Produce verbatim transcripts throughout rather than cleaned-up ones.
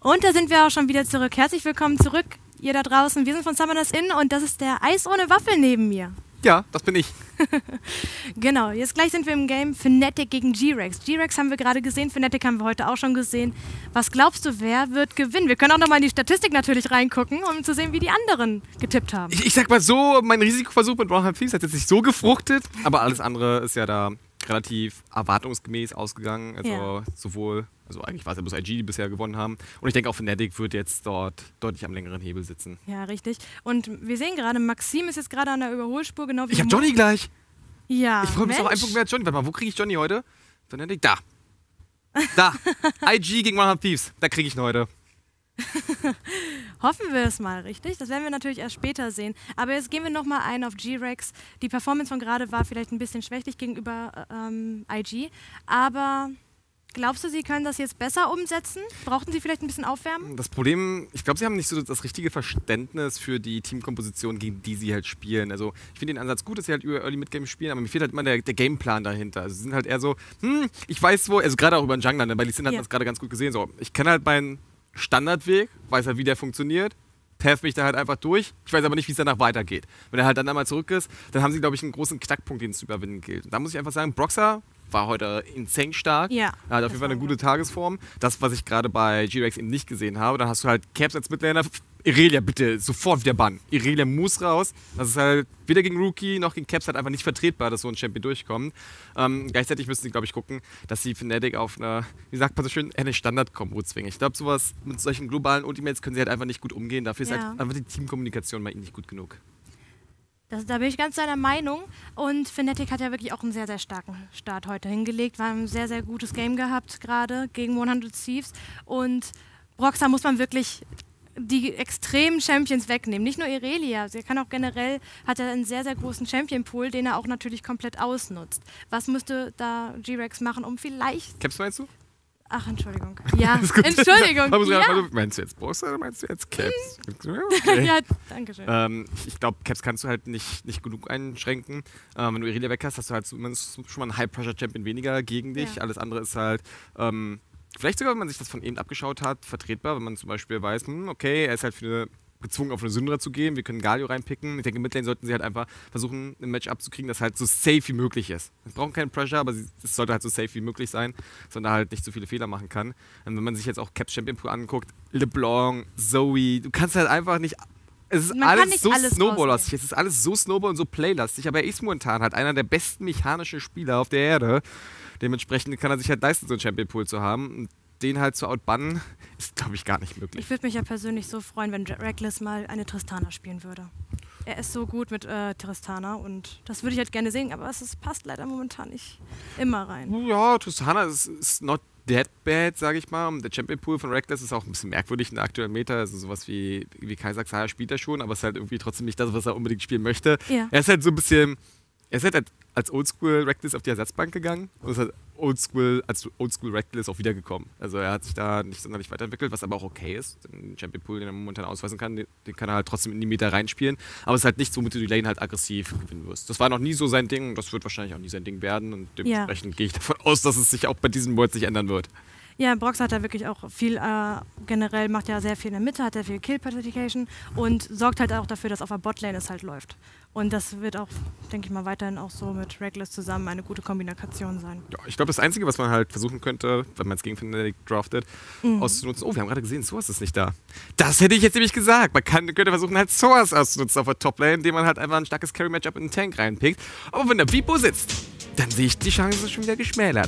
Und da sind wir auch schon wieder zurück. Herzlich willkommen zurück, ihr da draußen. Wir sind von Summoners Inn und das ist der Eis ohne Waffel neben mir. Ja, das bin ich. Genau, jetzt gleich sind wir im Game Fnatic gegen G-Rex. G-Rex haben wir gerade gesehen, Fnatic haben wir heute auch schon gesehen. Was glaubst du, wer wird gewinnen? Wir können auch nochmal in die Statistik natürlich reingucken, um zu sehen, wie die anderen getippt haben. Ich, ich sag mal so, mein Risikoversuch mit Roundham Thieves hat jetzt nicht so gefruchtet, aber alles andere ist ja da relativ erwartungsgemäß ausgegangen. Also Ja. sowohl, also eigentlich war es ja bloß I G, die bisher gewonnen haben. Und ich denke auch Fnatic wird jetzt dort deutlich am längeren Hebel sitzen. Ja, richtig. Und wir sehen gerade, Maxim ist jetzt gerade an der Überholspur, genau wie Ich hab Mo- Johnny gleich. Ja, Ich freue mich auf einen Punkt mehr als Johnny. Warte mal, wo kriege ich Johnny heute? Fnatic, da. Da. I G gegen Roundham Thieves. Da kriege ich ihn heute. Hoffen wir es mal, richtig? Das werden wir natürlich erst später sehen. Aber jetzt gehen wir nochmal ein auf G-Rex. Die Performance von gerade war vielleicht ein bisschen schwächlich gegenüber ähm, I G. Aber glaubst du, sie können das jetzt besser umsetzen? Brauchten sie vielleicht ein bisschen aufwärmen? Das Problem, ich glaube, sie haben nicht so das richtige Verständnis für die Teamkomposition, gegen die sie halt spielen. Also ich finde den Ansatz gut, dass sie halt über Early Midgame spielen, aber mir fehlt halt immer der, der Gameplan dahinter. Also sie sind halt eher so, hm, ich weiß wo, also gerade auch über den Jungler, ne, bei Lee Sin hat Ja. man es gerade ganz gut gesehen. So, ich kenne halt meinen Standardweg, weiß halt, wie der funktioniert, path mich da halt einfach durch. Ich weiß aber nicht, wie es danach weitergeht. Wenn er halt dann einmal zurück ist, dann haben sie, glaube ich, einen großen Knackpunkt, den es zu überwinden gilt. Und da muss ich einfach sagen, Broxah war heute insane stark. Ja. Er hat auf das jeden Fall eine war gute Tagesform. Das, was ich gerade bei G-Rex eben nicht gesehen habe. Dann hast du halt Caps als Midlaner. Irelia, bitte, sofort wieder bannen. Irelia muss raus. Das ist halt weder gegen Rookie noch gegen Caps halt einfach nicht vertretbar, dass so ein Champion durchkommt. Ähm, gleichzeitig müssen sie, glaube ich, gucken, dass sie Fnatic auf eine, wie sagt man so schön, eine Standard-Kombo zwingen. Ich glaube, sowas mit solchen globalen Ultimates können sie halt einfach nicht gut umgehen. Dafür ist Ja. halt einfach die Teamkommunikation bei ihnen nicht gut genug. Das, da bin ich ganz deiner Meinung. Und Fnatic hat ja wirklich auch einen sehr, sehr starken Start heute hingelegt. War ein sehr, sehr gutes Game gehabt, gerade gegen hundert Thieves. Und Broxah muss man wirklich die extremen Champions wegnehmen. Nicht nur Irelia, sie kann auch generell, hat er einen sehr, sehr großen Champion-Pool, den er auch natürlich komplett ausnutzt. Was müsste da G-Rex machen, um vielleicht... Caps meinst du? Ach, Entschuldigung. Ja, Ist gut. Entschuldigung. Man muss Ja, einfach- Meinst du jetzt Broxah oder meinst du jetzt Caps? Okay. ja danke schön. Ähm, ich ich glaube, Caps kannst du halt nicht, nicht genug einschränken. Ähm, wenn du Irelia weg hast, hast du halt zumindest schon mal einen High-Pressure-Champion weniger gegen dich. Ja. Alles andere ist halt, ähm, vielleicht sogar, wenn man sich das von eben abgeschaut hat, vertretbar. Wenn man zum Beispiel weiß, hm, okay, er ist halt für eine, gezwungen, auf eine Syndra zu gehen. Wir können Galio reinpicken. Ich denke, im Midlane sollten sie halt einfach versuchen, ein Match abzukriegen, das halt so safe wie möglich ist. Wir brauchen keinen Pressure, aber es sollte halt so safe wie möglich sein, sondern halt nicht so viele Fehler machen kann. Und wenn man sich jetzt auch Caps Champion Pool anguckt, LeBlanc, Zoe, du kannst halt einfach nicht. Es ist Man kann alles nicht so alles snowball-lastig. Es ist alles so snowball und so playlastig. Aber er ist momentan halt einer der besten mechanischen Spieler auf der Erde. Dementsprechend kann er sich halt leisten, so einen Champion-Pool zu haben. Und den halt zu outbannen, ist, glaube ich, gar nicht möglich. Ich würde mich ja persönlich so freuen, wenn Reckless mal eine Tristana spielen würde. Er ist so gut mit äh, Tristana und das würde ich halt gerne sehen, aber es ist, passt leider momentan nicht immer rein. Ja, Tristana ist, ist not that bad, sage ich mal. Der Champion-Pool von Reckless ist auch ein bisschen merkwürdig in der aktuellen Meta. Also sowas wie, wie Kai sagt, ja, spielt er schon, aber es ist halt irgendwie trotzdem nicht das, was er unbedingt spielen möchte. Ja. Er ist halt so ein bisschen, er ist halt als Oldschool Reckless auf die Ersatzbank gegangen und ist halt Oldschool, als Oldschool Reckless auch wiedergekommen. Also er hat sich da nicht sonderlich weiterentwickelt, was aber auch okay ist. Den Champion-Pool, den er momentan ausweisen kann, den, den kann er halt trotzdem in die Meta reinspielen. Aber es ist halt nichts, womit du die Lane halt aggressiv gewinnen wirst. Das war noch nie so sein Ding und das wird wahrscheinlich auch nie sein Ding werden. Und dementsprechend gehe ich davon aus, dass es sich auch bei diesen Worlds nicht ändern wird. Ja, Brox hat da wirklich auch viel, äh, generell macht ja sehr viel in der Mitte, hat sehr viel Kill-Pacification und sorgt halt auch dafür, dass auf der Botlane es halt läuft. Und das wird auch, denke ich mal, weiterhin auch so mit Reckless zusammen eine gute Kombination sein. Ja, ich glaube, das Einzige, was man halt versuchen könnte, wenn man es gegen Fnatic draftet, Mhm. auszunutzen. Oh, wir haben gerade gesehen, Source ist nicht da. Das hätte ich jetzt nämlich gesagt. Man kann, könnte versuchen, halt Source auszunutzen auf der Toplane, indem man halt einfach ein starkes Carry-Matchup in den Tank reinpickt. Aber wenn der Vipo sitzt, dann sehe ich die Chance schon wieder geschmälert.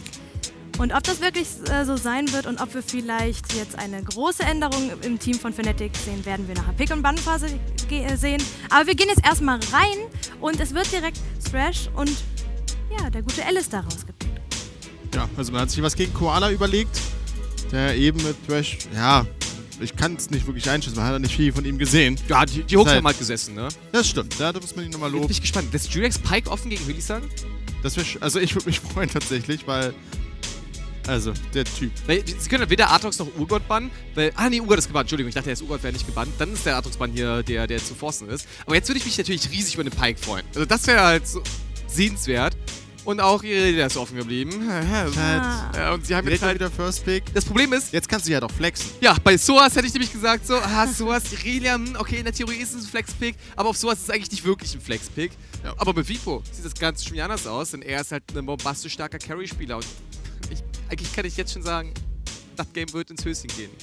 Und ob das wirklich äh, so sein wird und ob wir vielleicht jetzt eine große Änderung im Team von Fnatic sehen, werden wir nach der Pick- und Ban-Phase äh, sehen. Aber wir gehen jetzt erstmal rein und es wird direkt Thresh und ja, der gute Alistair rausgepickt. Ja, also man hat sich was gegen Koala überlegt, der eben mit Thresh, ja, ich kann es nicht wirklich einschätzen, man hat ja nicht viel von ihm gesehen. Ja, die, die Hooks Seit- haben halt gesessen, ne? Das stimmt, ja, da muss man ihn nochmal Jetzt bin loben. ich gespannt. Lässt G-Rex Pike offen gegen Willi sagen? Das wär, sch- also ich würde mich freuen tatsächlich, weil, also, der Typ. Weil sie können weder Aatrox noch Urgot bannen, weil, ah nee, Urgot ist gebannt, Entschuldigung, ich dachte, der ist Urgot wäre nicht gebannt, dann ist der Aatrox-Bann hier, der, der zu forcen ist. Aber jetzt würde ich mich natürlich riesig über den Pike freuen. Also das wäre halt so sehenswert. Und auch Irelia ist offen geblieben. Ah. Ja, und sie haben Direkt jetzt halt... wieder First Pick. Das Problem ist, Jetzt kannst du ja doch flexen. ja, bei Soas hätte ich nämlich gesagt, so, ah, Soas, Irelia, hm, okay, in der Theorie ist es ein Flex-Pick, aber auf Soas ist es eigentlich nicht wirklich ein Flex-Pick. Ja. Aber mit Vipo sieht das Ganze schon wieder anders aus, denn er ist halt ein bombastisch starker Carry-Spieler und ich, eigentlich kann ich jetzt schon sagen, das Game wird ins Höschen gehen.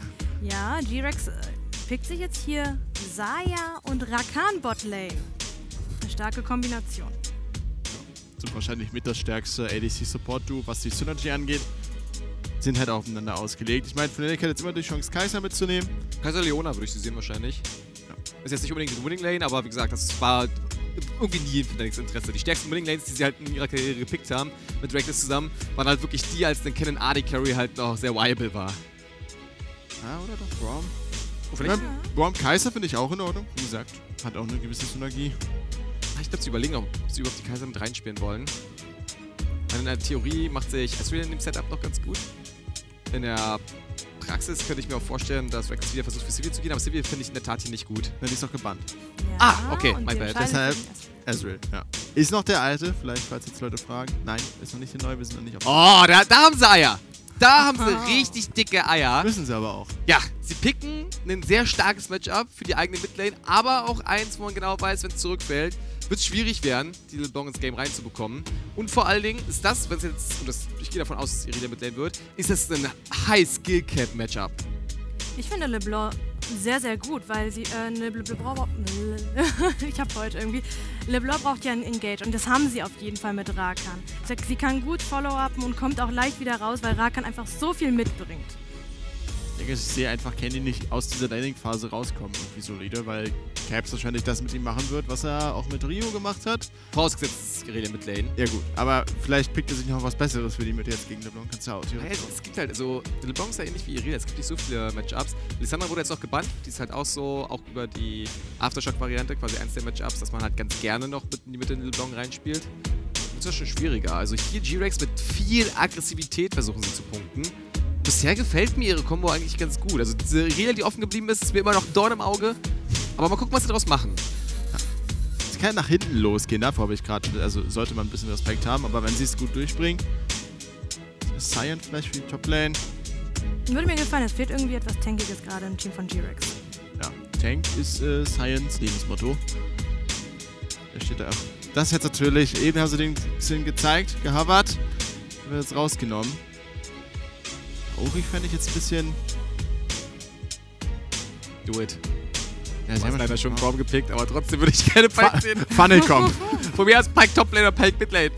Ja, G-Rex äh, pickt sich jetzt hier Saya und Rakan Botlane. Eine starke Kombination. Sind wahrscheinlich mit das stärkste A D C-Support-Duo, was die Synergy angeht. Sind halt aufeinander ausgelegt. Ich meine, Fnatic hat jetzt immer die Chance, Kai'Sa mitzunehmen. Kai'Sa Leona würde ich sie sehen wahrscheinlich. Ja. Ist jetzt nicht unbedingt eine Winning Lane, aber wie gesagt, das war irgendwie nie in Fnatic's Interesse. Die stärksten Winning Lanes, die sie halt in ihrer Karriere gepickt haben, mit Reckless zusammen, waren halt wirklich die, als den Kennen A D Carry halt noch sehr viable war. Ah, oder doch Braum? Oh, vielleicht, Ja, Braum Kai'Sa finde ich auch in Ordnung. Wie gesagt, hat auch eine gewisse Synergie. ich glaube, sie überlegen, ob sie überhaupt die Kai'Sa mit reinspielen wollen. In der Theorie macht sich Ezreal in dem Setup noch ganz gut. In der Praxis könnte ich mir auch vorstellen, dass Reckless wieder versucht, für Sivir zu gehen, aber Sivir finde ich in der Tat hier nicht gut. Na, die ist doch gebannt. Ja, Ah, okay, und my die bad. Entscheidung Deshalb- für den Ezreal, ja. Ist noch der alte, vielleicht, falls jetzt Leute fragen. Nein, ist noch nicht der neue, wir sind noch nicht auf. Oh, da, da haben sie Eier. Da haben sie Oh. richtig dicke Eier. Müssen sie aber auch. Ja, sie picken ein sehr starkes Matchup für die eigene Midlane, aber auch eins, wo man genau weiß, wenn es zurückfällt, wird es schwierig werden, die LeBlanc ins Game reinzubekommen. Und vor allen Dingen ist das, wenn es jetzt, und das, ich gehe davon aus, dass es Irelia Midlane wird, ist das ein High-Skill-Cap-Matchup. Ich finde LeBlanc sehr, sehr gut, weil sie, äh, ne, LeBlanc, ich hab heute irgendwie, LeBlanc braucht ja ein Engage und das haben sie auf jeden Fall mit Rakan. Sie kann gut Follow-upen und kommt auch leicht wieder raus, weil Rakan einfach so viel mitbringt. Ich denke, ich sehe einfach Candy nicht aus dieser Laning-Phase rauskommen, irgendwie solide, weil Caps wahrscheinlich das mit ihm machen wird, was er auch mit Rio gemacht hat. Vorausgesetzt Irelia Midlane. Ja gut, aber vielleicht pickt er sich noch was Besseres für die mit jetzt gegen LeBlanc. Kannst du auch Ja, es gibt halt, also LeBlanc ist ja ähnlich wie Irelia, es gibt nicht so viele Matchups. Lissandra wurde jetzt auch gebannt, die ist halt auch so, auch über die Aftershock-Variante, quasi eins der Matchups, dass man halt ganz gerne noch mit in die Mitte in LeBlanc reinspielt. Das ist schon schwieriger. Also hier G-Rex mit viel Aggressivität versuchen sie zu punkten. Bisher gefällt mir ihre Combo eigentlich ganz gut. Also diese Irelia, die offen geblieben ist, ist mir immer noch ein Dorn im Auge. Aber mal gucken, was sie daraus machen. Es kann nach hinten losgehen, davor habe ich gerade, also sollte man ein bisschen Respekt haben, aber wenn sie es gut durchbringen, ist Science vielleicht für die Toplane. Würde mir gefallen, es fehlt irgendwie etwas Tankiges gerade im Team von G-Rex. Ja, Tank ist äh, Science Lebensmotto. Da steht da auch. Das jetzt natürlich, eben haben sie den Sinn gezeigt, gehovert, wird jetzt rausgenommen. Aurich fände ich jetzt ein bisschen. Do it. Ja, Ich sie habe haben leider ja schon Braum gepickt, aber trotzdem würde ich keine Pike sehen. Funnel kommt. Von mir aus Pike Toplane oder Pike Midlane.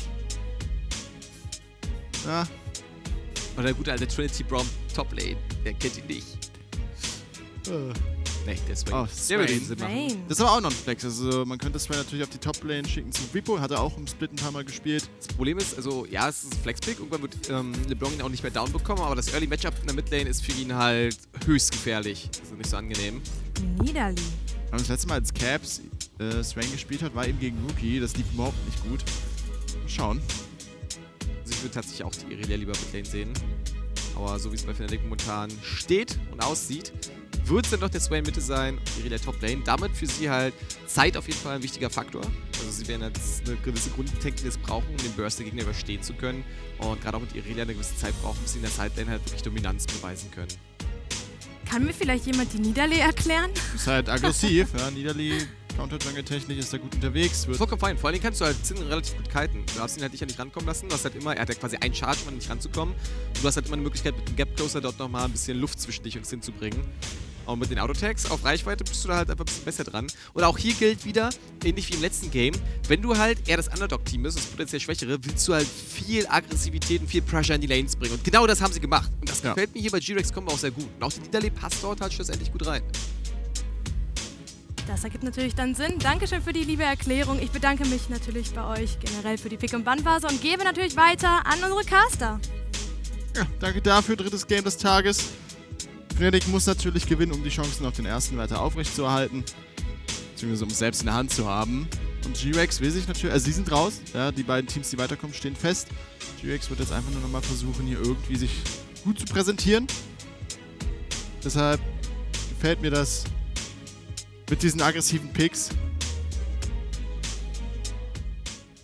Ja, Oder der gute alte Trinity Braum Toplane. Der kennt ihn nicht. äh. Nee, der ist Oh, Der würde Swain. den Sinn machen. Vayne. Das ist aber auch noch ein Flex. Also man könnte Swain natürlich auf die Top-Lane schicken zu Vipo. Hat er auch im Split ein paar Mal gespielt. Das Problem ist, also ja, es ist ein Flex-Pick. Irgendwann wird ähm, LeBlanc ihn auch nicht mehr down bekommen, aber das Early Matchup in der Midlane ist für ihn halt höchst gefährlich. Also nicht so angenehm. Niederli. Aber das letzte Mal, als Caps äh, Swain gespielt hat, war eben gegen Rookie. Das lief überhaupt nicht gut. Mal schauen. Also ich würde tatsächlich auch die Irelia lieber Midlane sehen. Aber so wie es bei Fnatic momentan steht und aussieht, wird es dann doch der Swain Mitte sein, Irelia Top Lane. Damit für sie halt Zeit auf jeden Fall ein wichtiger Faktor. Also sie werden jetzt eine gewisse Grundtechnik brauchen, um den Burst der Gegner überstehen zu können. Und gerade auch mit Irelia eine gewisse Zeit brauchen, bis sie in der Sidelane halt wirklich Dominanz beweisen können. Kann mir vielleicht jemand die Niederli erklären? Ist halt aggressiv. Ja, Niederli, Counter-Jungle-Technik ist da gut unterwegs. Wird Vollkommen fein. Vor allem kannst du halt Zinn relativ gut kiten. Du darfst ihn halt nicht, nicht rankommen lassen. Du hast halt immer, er hat ja quasi einen Charge, um nicht ranzukommen. Und du hast halt immer eine Möglichkeit, mit dem Gap Closer dort nochmal ein bisschen Luft zwischen dich und Zinn zu bringen. Und mit den Autotags auf Reichweite bist du da halt einfach ein bisschen besser dran. Und auch hier gilt wieder, ähnlich wie im letzten Game, wenn du halt eher das Underdog-Team bist, das potenziell Schwächere, willst du halt viel Aggressivität und viel Pressure in die Lanes bringen. Und genau das haben sie gemacht. Und das Ja. gefällt mir hier bei G-Rex Combo auch sehr gut. Und auch die Niederlee passt dort halt schlussendlich gut rein. Das ergibt natürlich dann Sinn. Dankeschön für die liebe Erklärung. Ich bedanke mich natürlich bei euch generell für die Pick- und Ban-Phase und gebe natürlich weiter an unsere Caster. Ja, danke dafür. Drittes Game des Tages. Fnatic muss natürlich gewinnen, um die Chancen auf den ersten weiter aufrechtzuerhalten. Beziehungsweise um es selbst in der Hand zu haben. Und G-Rex will sich natürlich, also sie sind raus. Ja, die beiden Teams, die weiterkommen, stehen fest. G-Rex wird jetzt einfach nur nochmal versuchen, hier irgendwie sich gut zu präsentieren. Deshalb gefällt mir das mit diesen aggressiven Picks.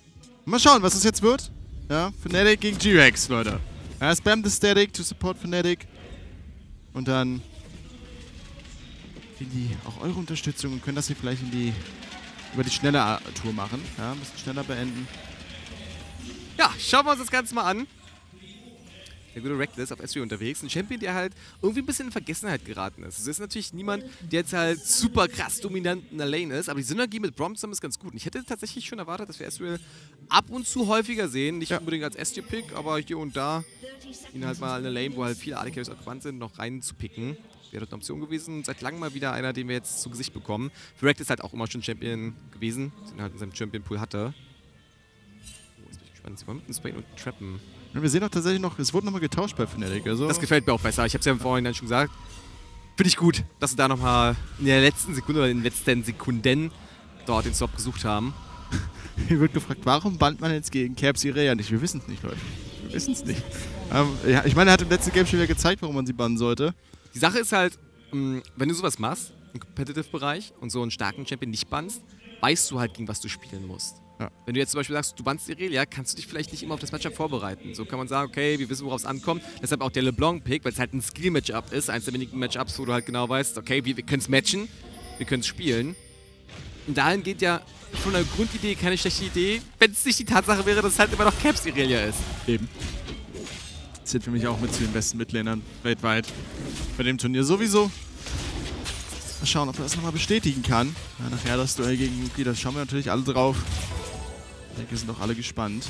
Mal schauen, was es jetzt wird. Ja, Fnatic gegen G-Rex, Leute. Ja, spam the static to support Fnatic. Und dann kriegen die auch eure Unterstützung und können das hier vielleicht in die über die schnelle Tour machen. Ja, ein bisschen schneller beenden. Ja, schauen wir uns das Ganze mal an. Der gute Reckless auf S W unterwegs. Ein Champion, der halt irgendwie ein bisschen in Vergessenheit geraten ist. Es ist natürlich niemand, der jetzt halt super krass dominant in der Lane ist, aber die Synergie mit Braum zusammen ist ganz gut. Und ich hätte tatsächlich schon erwartet, dass wir S W ab und zu häufiger sehen. Nicht ja. unbedingt als S D-Pick, aber hier und da ihn halt mal in der Lane, wo halt viele A D-Carries auch gewandt sind, noch rein zu picken. Wäre dort eine Option gewesen. Seit langem mal wieder einer, den wir jetzt zu Gesicht bekommen. Für Reckless ist halt auch immer schon Champion gewesen, den er halt in seinem Champion-Pool hatte. Oh, jetzt bin ich gespannt. Sie wollen mit dem Sprain und Trappen. Ja, wir sehen auch tatsächlich noch, es wurde nochmal getauscht bei Fnatic. Also das gefällt mir auch besser. Ich habe es ja im Vorhinein schon gesagt. Finde ich gut, dass sie da nochmal in der letzten Sekunde oder in den letzten Sekunden dort den Stop gesucht haben. Hier wird gefragt, warum bannt man jetzt gegen Caps Irea nicht? Wir wissen es nicht, Leute. Wir wissen es nicht. Ähm, ja, ich meine, er hat im letzten Game schon wieder gezeigt, warum man sie bannen sollte. Die Sache ist halt, mh, wenn du sowas machst, im Competitive-Bereich und so einen starken Champion nicht bannst, weißt du halt, gegen was du spielen musst. Ja. Wenn du jetzt zum Beispiel sagst, du bannst Irelia, kannst du dich vielleicht nicht immer auf das Matchup vorbereiten. So kann man sagen, okay, wir wissen, worauf es ankommt. Deshalb auch der LeBlanc-Pick, weil es halt ein Skill-Matchup ist. Eins der wenigen Matchups, wo du halt genau weißt, okay, wir, wir können es matchen, wir können es spielen. Und dahin geht ja von der Grundidee keine schlechte Idee, wenn es nicht die Tatsache wäre, dass es halt immer noch Caps Irelia ist. Eben. Das zählt für mich auch mit zu den besten Midlanern weltweit. Bei dem Turnier sowieso. Mal schauen, ob er das nochmal bestätigen kann. Ja, nachher das Duell gegen Yuki, da schauen wir natürlich alle drauf. Ich denke, wir sind auch alle gespannt.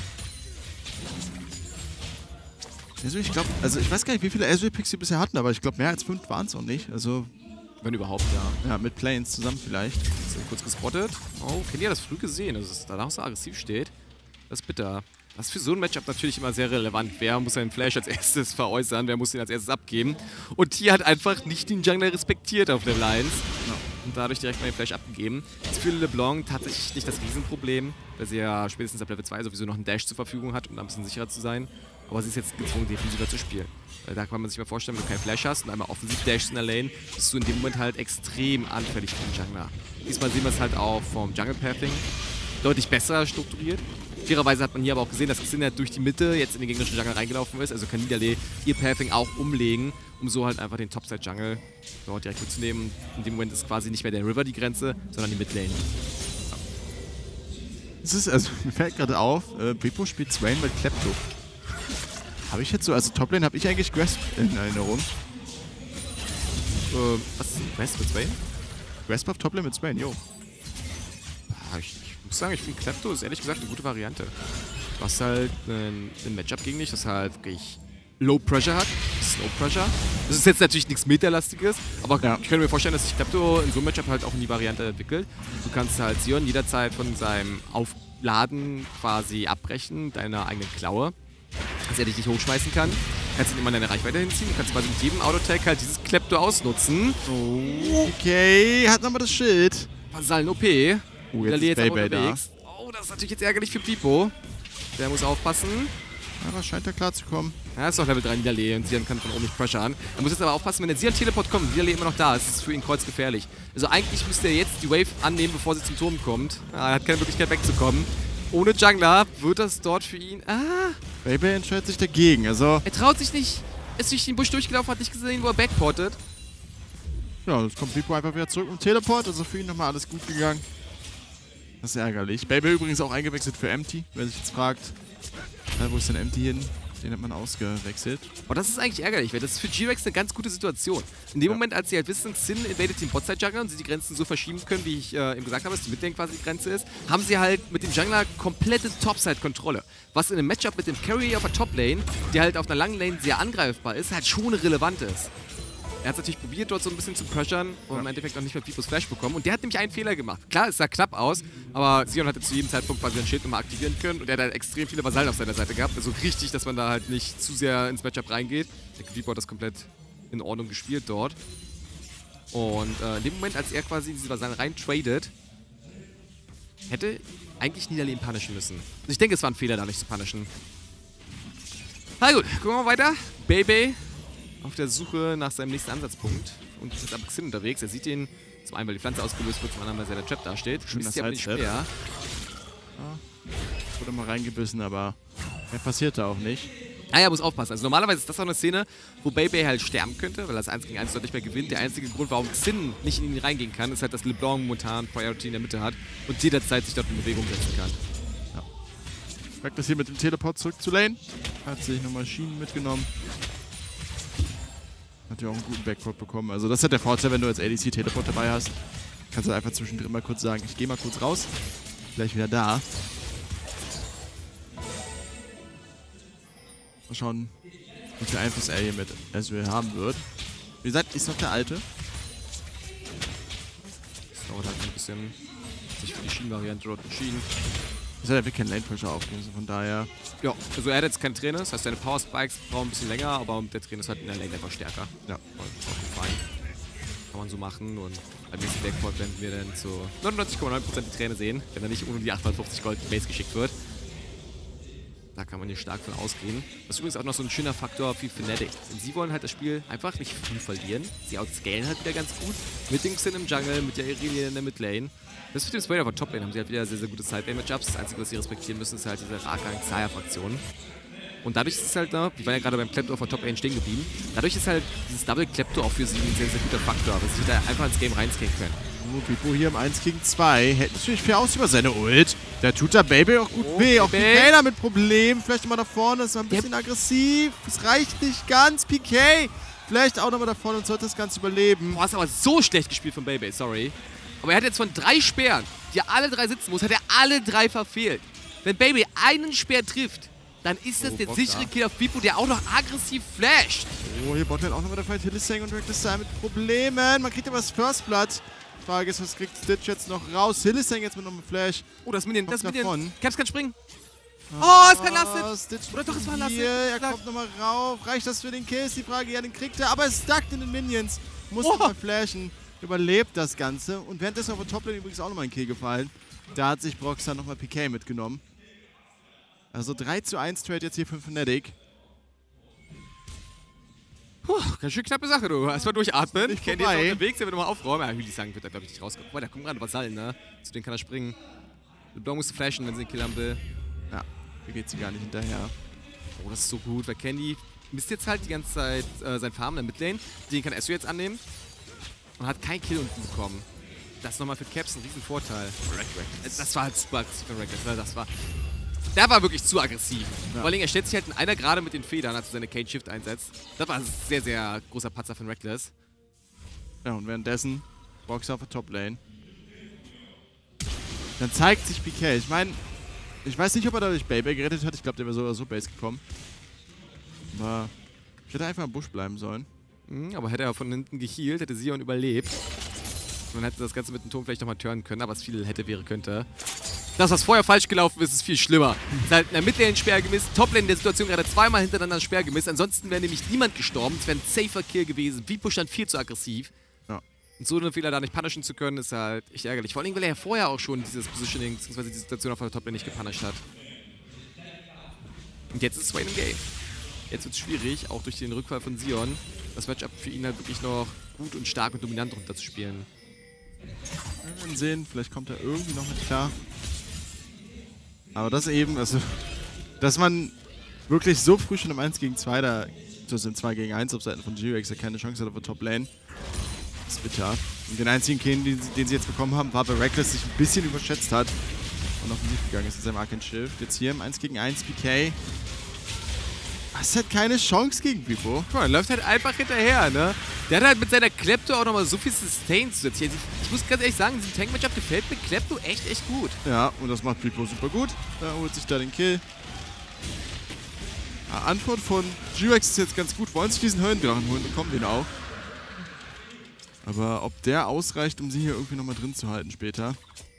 Also ich glaube, also ich weiß gar nicht, wie viele S W-Picks sie bisher hatten, aber ich glaube, mehr als fünf waren es auch nicht. Also wenn überhaupt, ja. Ja, mit Planes zusammen vielleicht. So, kurz gespottet. Oh, Kelly hat das früh gesehen, dass es danach so aggressiv steht. Das ist bitter. Das ist für so ein Matchup natürlich immer sehr relevant. Wer muss seinen Flash als erstes veräußern, wer muss ihn als erstes abgeben. Und hier hat einfach nicht den Jungler respektiert auf der Lines. Ja. Und dadurch direkt mal den Flash abgegeben. Das ist für LeBlanc tatsächlich nicht das Riesenproblem, weil sie ja spätestens ab Level zwei sowieso noch einen Dash zur Verfügung hat, um da ein bisschen sicherer zu sein. Aber sie ist jetzt gezwungen, defensiver zu spielen. Weil da kann man sich mal vorstellen, wenn du keinen Flash hast und einmal offensiv dashst in der Lane, bist du in dem Moment halt extrem anfällig für den Jungler. Diesmal sehen wir es halt auch vom Jungle Pathing deutlich besser strukturiert. Fairerweise hat man hier aber auch gesehen, dass Xin halt durch die Mitte jetzt in den gegnerischen Jungle reingelaufen ist. Also kann Nidalee ihr Pathing auch umlegen, um so halt einfach den Topside-Jungle dort direkt mitzunehmen. In dem Moment ist quasi nicht mehr der River die Grenze, sondern die Midlane. Es ist, also mir fällt gerade auf, äh, Beppo spielt Swain mit Klepto. Habe ich jetzt so, also Toplane habe ich eigentlich Grasp in Erinnerung. Äh, was? Grasp mit Swain? Grasp auf Toplane mit Swain, jo. Ah, ich, ich muss sagen, ich finde Klepto ist ehrlich gesagt eine gute Variante. Du hast halt ein, ein Matchup gegen dich, das halt wirklich Low Pressure hat, Slow Pressure. Das ist jetzt natürlich nichts Meterlastiges, aber ja. Ich könnte mir vorstellen, dass sich Klepto in so einem Matchup halt auch in die Variante entwickelt. Du kannst halt Sion jederzeit von seinem Aufladen quasi abbrechen, deiner eigenen Klaue, dass er dich nicht hochschmeißen kann. Kannst ihn immer in deine Reichweite hinziehen, du kannst quasi mit jedem Autotag halt dieses Klepto ausnutzen. Oh, okay, hat nochmal das Schild. Vasallen O P. Oh, jetzt ist Baby da. Oh, das ist natürlich jetzt ärgerlich für Beppo. Der muss aufpassen. Aber scheint er klar zu kommen. Ja, ist doch Level drei Nidalee und Sion kann von oben nicht pressuren. Er muss jetzt aber aufpassen, wenn der Sion Teleport kommt und Nidalee immer noch da ist, ist es für ihn kreuzgefährlich. Also eigentlich müsste er jetzt die Wave annehmen, bevor sie zum Turm kommt. Ah, er hat keine Möglichkeit wegzukommen. Ohne Jungler wird das dort für ihn... Ah! Baby entscheidet sich dagegen, also... Er traut sich nicht. Er ist durch den Busch durchgelaufen, hat nicht gesehen, wo er backportet. Ja, jetzt kommt Beppo einfach wieder zurück und Teleport, also für ihn nochmal alles gut gegangen. Das ist ärgerlich. Baby übrigens auch eingewechselt für Empty, wer sich jetzt fragt. Ja, wo ist denn Empty hin? Den hat man ausgewechselt. Oh, das ist eigentlich ärgerlich, weil das ist für G-Rex eine ganz gute Situation. In dem ja. Moment, als sie halt wissen, Xin invadet den Botside-Jungler und sie die Grenzen so verschieben können, wie ich äh, eben gesagt habe, dass die Midlane quasi die Grenze ist, haben sie halt mit dem Jungler komplette Topside-Kontrolle. Was in einem Matchup mit dem Carry auf der Top-Lane, der halt auf einer langen Lane sehr angreifbar ist, halt schon relevant ist. Er hat es natürlich probiert, dort so ein bisschen zu pressuren und ja. im Endeffekt noch nicht mehr Beppos Flash bekommen. Und der hat nämlich einen Fehler gemacht. Klar, es sah knapp aus, aber Sion hatte zu jedem Zeitpunkt quasi sein Schild nochmal aktivieren können und er hat halt extrem viele Vasallen auf seiner Seite gehabt. Also richtig, dass man da halt nicht zu sehr ins Matchup reingeht. Der Beppo hat das komplett in Ordnung gespielt dort. Und äh, in dem Moment, als er quasi in diese Vasallen rein tradet, hätte eigentlich Nidalee ihn punishen müssen. Also ich denke, es war ein Fehler, da nicht zu punishen. Na gut, gucken wir mal weiter. Baby auf der Suche nach seinem nächsten Ansatzpunkt und ist am Xin unterwegs. Er sieht ihn zum einen, weil die Pflanze ausgelöst wird, zum anderen, weil seiner Trap da steht. Schön, ist ja aber nicht schwer. Ja. wurde mal reingebissen, aber mehr passiert da auch nicht. Ah ja, muss aufpassen. Also normalerweise ist das auch eine Szene, wo Baby halt sterben könnte, weil er das eins gegen eins dort nicht mehr gewinnt. Der einzige Grund, warum Xin nicht in ihn reingehen kann, ist halt, dass LeBlanc momentan Priority in der Mitte hat und jederzeit sich dort in Bewegung setzen kann. Ja. Reckless hier mit dem Teleport zurück zu Lane. Hat sich nochmal Schienen mitgenommen. Hat ja auch einen guten Backport bekommen. Also das hat der Vorteil, wenn du als A D C Teleport dabei hast. Kannst du einfach zwischendrin mal kurz sagen, ich gehe mal kurz raus. Gleich wieder da. Mal schauen, wie viel Einfluss er hier mit Ezreal haben wird. Wie gesagt, ist noch der Alte. Das dauert halt ein bisschen, sich für die Schienenvariante dort entschieden. Das hat ja wirklich kein Lane-Pressure aufgelöst, von daher... Ja, also er hat jetzt keine Trainer, das heißt seine Power-Spikes brauchen ein bisschen länger, aber der Trainer ist halt in der Lane einfach stärker. Ja. Voll fein. Kann man so machen und beim nächsten Backport werden wir dann zu neunundneunzig Komma neun Prozent die Trainer sehen, wenn er nicht ohne die achthundertfünfzig Gold in Base geschickt wird. Da kann man hier stark von ausgehen. Das ist übrigens auch noch so ein schöner Faktor für Fnatic. Denn sie wollen halt das Spiel einfach nicht früh verlieren. Sie outscalen halt wieder ganz gut. Mit dem Xin im Jungle, mit der Irelia in der Midlane. Das mit dem Sprayer von Toplane haben sie halt wieder sehr, sehr gute Side-Lane-Matchups. Das Einzige, was sie respektieren müssen, ist halt diese Rakan-Xayah-Fraktion. Und dadurch ist es halt noch, wir waren ja gerade beim Klepto von Top Lane stehen geblieben, dadurch ist halt dieses Double Klepto auch für sie ein sehr, sehr guter Faktor, dass sie da einfach ins Game reinscannen können. Oh, Pipo hier im eins gegen zwei. Hält natürlich fair aus über seine Ult. Da tut der Baby auch gut oh, weh. Auch P P K mit Problemen. Vielleicht mal da vorne. Das war ein bisschen yep. aggressiv. Es reicht nicht ganz. P K vielleicht auch nochmal da vorne und sollte das Ganze überleben. Boah, ist aber so schlecht gespielt von Baby, sorry. Aber er hat jetzt von drei Speeren, die er alle drei sitzen muss, hat er alle drei verfehlt. Wenn Baby einen Speer trifft, dann ist das oh, der Bock sichere Kill auf Pipo, der auch noch aggressiv flasht. Oh, hier Botlane auch nochmal der Fight. Hylissang und Reckless da mit Problemen. Man kriegt aber das First Blood. Frage ist, was kriegt Stitch jetzt noch raus? Hylissang jetzt mit noch einem Flash. Oh, das Minion, das Minion. Caps kann springen. Oh, oh ist kein Last-Hit. Stitch Oder doch, es war ein Last-Hit. Er kommt nochmal rauf. Reicht das für den Kill? Ist die Frage. Ja, den kriegt er. Aber er stuckt in den Minions. Muss oh. mal flashen. Überlebt das Ganze. Und währenddessen auf der Toplane übrigens auch nochmal ein Kill gefallen. Da hat sich Broxah nochmal P K mitgenommen. Also drei zu eins Trade jetzt hier für Fnatic. Puh, ganz schön knappe Sache, du. Erstmal durchatmen. Ich kenne jetzt unterwegs, der wird nochmal aufräumen. Ja, Hüli sagen wird er, glaube ich, nicht rauskommen. Boah, da kommt gerade Vasallen, ne? Zu denen kann er springen. LeBlanc musste flashen, wenn sie den Kill haben will. Ja, hier geht sie gar nicht hinterher. Oh, das ist so gut, weil Candy misst jetzt halt die ganze Zeit äh, sein Farm in der Midlane. Den kann Ezreal jetzt annehmen. Und hat keinen Kill unten bekommen. Das ist nochmal für Caps ein riesen Vorteil. Das war halt super aggressiv von Reckless. Das war... Der war wirklich zu aggressiv. Ja. Vor allem, er stellt sich halt in einer gerade mit den Federn, als er seine Cage Shift einsetzt. Das war ein sehr, sehr großer Patzer von Reckless. Ja, und währenddessen Broxah auf der Top-Lane. Dann zeigt sich P K. Ich meine, ich weiß nicht, ob er dadurch Baby gerettet hat. Ich glaube, der wäre so oder so Base gekommen. Aber ich hätte einfach im Busch bleiben sollen. Mhm, aber hätte er von hinten gehealt, hätte Sion überlebt. Und dann hätte das Ganze mit dem Turm vielleicht nochmal turnen können, aber es viel hätte, wäre, könnte. Das, was vorher falsch gelaufen ist, ist viel schlimmer. Es ist halt in der Midlane Speer gemisst, Toplane in der Situation gerade zweimal hintereinander Speer gemisst. Ansonsten wäre nämlich niemand gestorben. Es wäre ein safer Kill gewesen. Vipo stand viel zu aggressiv. Ja. Und so einen Fehler da nicht punishen zu können, ist halt echt ärgerlich. Vor allem, weil er ja vorher auch schon dieses Positioning bzw. die Situation auf der Toplane nicht gepunished hat. Und jetzt ist es Wayne im Game. Jetzt wird es schwierig, auch durch den Rückfall von Sion, das Matchup für ihn halt wirklich noch gut und stark und dominant runterzuspielen. Wir werden sehen, vielleicht kommt er irgendwie noch mit klar. Aber das eben, also, dass man wirklich so früh schon im eins gegen zwei da, das sind zwei gegen eins auf Seiten von G-Rex, der keine Chance hat auf der Top-Lane, ist bitter. Und den einzigen Kill, den, den sie jetzt bekommen haben, war bei Reckless, sich ein bisschen überschätzt hat und offensiv gegangen ist in seinem Arcane Shift. Jetzt hier im eins gegen eins P K. Es hat keine Chance gegen Pipo. Er läuft halt einfach hinterher, ne? Der hat halt mit seiner Klepto auch nochmal so viel Sustain zusätzlich. Also ich muss ganz ehrlich sagen, diesem Tank-Matchup gefällt mir Klepto echt, echt gut. Ja, und das macht Pipo super gut. Da holt sich da den Kill. Ja, Antwort von G-Rex ist jetzt ganz gut. Wollen sich diesen Höllendrachen holen, bekommen den auch. Aber ob der ausreicht, um sie hier irgendwie nochmal drin zu halten später.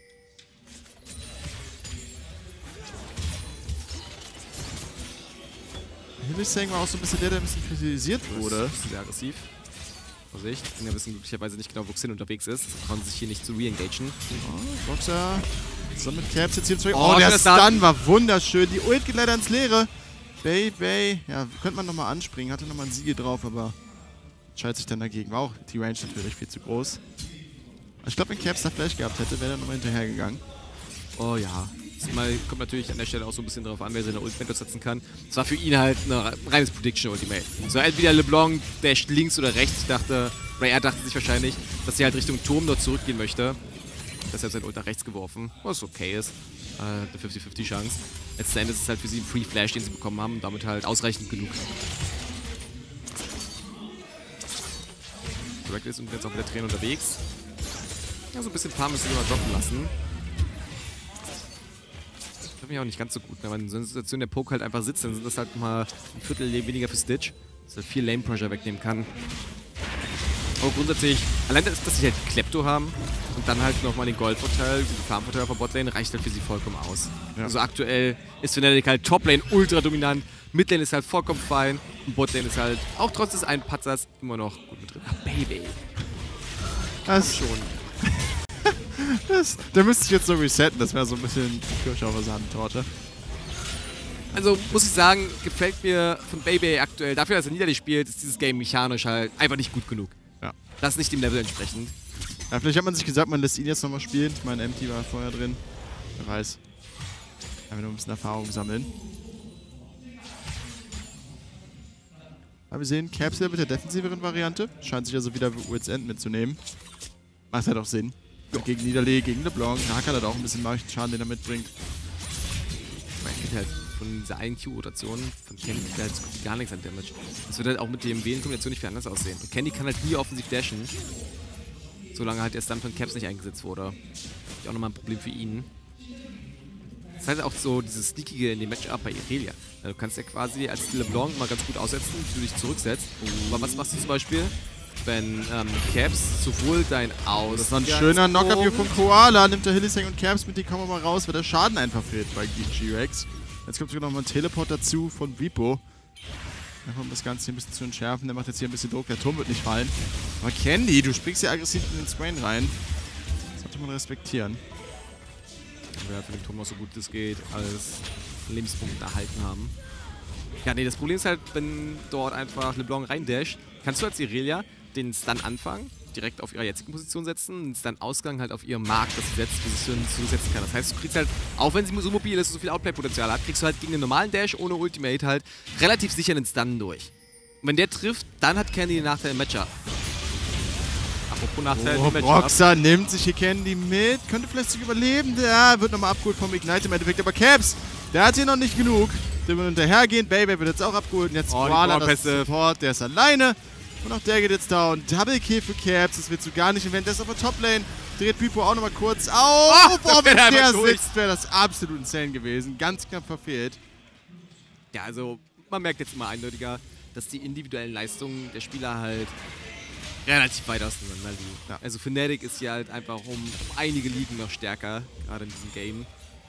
Hylissang war auch so ein bisschen der, der ein bisschen kritisiert wurde. Sehr aggressiv. Vorsicht. Wir wissen glücklicherweise nicht genau, wo Xin unterwegs ist. Sie konnten sich hier nicht zu re-engagen. Oh, Broxah. So mit Caps jetzt hier zurück. Oh, oh der Stun war wunderschön. Die Ult geht leider ins Leere. Bay, Bay. Ja, könnte man nochmal anspringen. Hatte nochmal ein Siege drauf, aber entscheidet sich dann dagegen. War auch die Range natürlich viel zu groß. Ich glaube, wenn Caps da Flash gehabt hätte, wäre er nochmal hinterhergegangen. Oh ja. Diesmal kommt natürlich an der Stelle auch so ein bisschen darauf an, wer seine Ultimate setzen kann. Das war für ihn halt ein reines Prediction-Ultimate. So entweder LeBlanc dasht links oder rechts. Ich dachte, Ray er dachte sich wahrscheinlich, dass sie halt Richtung Turm dort zurückgehen möchte. Deshalb sein Ult nach rechts geworfen, was okay ist. Äh, eine fünfzig fünfzig Chance. Letzten Endes ist es halt für sie ein Free Flash, den sie bekommen haben und damit halt ausreichend genug. Direct ist und jetzt auch wieder Tränen unterwegs. Ja, so ein bisschen Farm müssen wir mal droppen lassen. Das finde ich auch nicht ganz so gut, ne? Wenn in so einer Situation der Poke halt einfach sitzt, dann sind das halt mal ein Viertel weniger für Stitch, dass er viel Lane Pressure wegnehmen kann. Aber grundsätzlich, allein das, dass sie halt Klepto haben und dann halt nochmal den Goldvorteil, den Farmvorteil auf der Botlane, reicht halt für sie vollkommen aus. Ja. Also aktuell ist Fnatic halt Toplane ultra dominant, Midlane ist halt vollkommen fein und Botlane ist halt auch trotz des einen Patzers immer noch gut mit drin. Ach, Baby. Das schon. das, da müsste ich jetzt so resetten, das wäre so ein bisschen Kirsche auf der Sahnetorte. Also muss ich sagen, gefällt mir von Baby aktuell, dafür, dass er Niederlich spielt, ist dieses Game mechanisch halt einfach nicht gut genug. Ja. Das ist nicht dem Level entsprechend. Ja, vielleicht hat man sich gesagt, man lässt ihn jetzt nochmal spielen. Mein M T war vorher drin. Wer weiß. Einfach nur ein bisschen Erfahrung sammeln. Aber wir sehen, Caps hier mit der defensiveren Variante. Scheint sich also wieder Wits End mitzunehmen. Macht halt auch Sinn. Ja. Gegen Niederlege, gegen LeBlanc. Naka hat auch ein bisschen Schaden, den er mitbringt. Man kennt halt von dieser einen Q-Rotation von Candy halt so gar nichts an Damage. Das wird halt auch mit dem W-Kombination nicht viel anders aussehen. Und Candy kann halt nie offensiv dashen. Solange halt der Stun von Caps nicht eingesetzt wurde. Ist auch nochmal ein Problem für ihn. Das ist halt auch so dieses Sneakige in dem Matchup bei Irelia. Du kannst ja quasi als LeBlanc mal ganz gut aussetzen, wie du dich zurücksetzt. Aber was machst du zum Beispiel, wenn ähm, Caps sowohl dein Aus... Das war ein schöner Knockup hier von Koala. Nimmt der Hylissang und Caps mit, die kommen wir mal raus, weil der Schaden einfach fehlt bei G-Rex. Jetzt kommt sogar noch mal ein Teleport dazu von Vipo. Einfach um das Ganze hier ein bisschen zu entschärfen. Der macht jetzt hier ein bisschen Druck, der Turm wird nicht fallen. Aber Candy, du springst hier aggressiv in den Swain rein. Das sollte man respektieren. Ja, für den Turm auch so gut es geht, als Lebenspunkt erhalten haben. Ja, nee, das Problem ist halt, wenn dort einfach LeBlanc reindasht, kannst du als Irelia den Stun anfangen, direkt auf ihrer jetzigen Position setzen und dann Ausgang halt auf ihrem Markt, das sie setzt, Position zusetzen kann. Das heißt, du kriegst halt, auch wenn sie so mobil ist und so viel Outplay-Potenzial hat, kriegst du halt gegen einen normalen Dash ohne Ultimate halt relativ sicher einen Stun durch. Und wenn der trifft, dann hat Candy den Nachteil im Matchup. Apropos Nachteil oh, im Matchup. Broxah nimmt sich hier Candy mit, könnte vielleicht sich überleben, der wird nochmal abgeholt vom Ignite im Endeffekt, aber Caps, der hat hier noch nicht genug. Der wird hinterhergehen, Baby wird jetzt auch abgeholt und jetzt oh, Koala, das Support, der ist alleine. Und auch der geht jetzt down. Double Kill für Caps, das wird so gar nicht. Und wenn das auf der Toplane dreht Pipo auch nochmal kurz auf. Oh, boah, wenn der, der sitzt, wäre das absolut insane gewesen. Ganz knapp verfehlt. Ja, also man merkt jetzt immer eindeutiger, dass die individuellen Leistungen der Spieler halt relativ weit auseinander liegen. Ja. Also Fnatic ist hier halt einfach um, um einige Ligen noch stärker, gerade in diesem Game.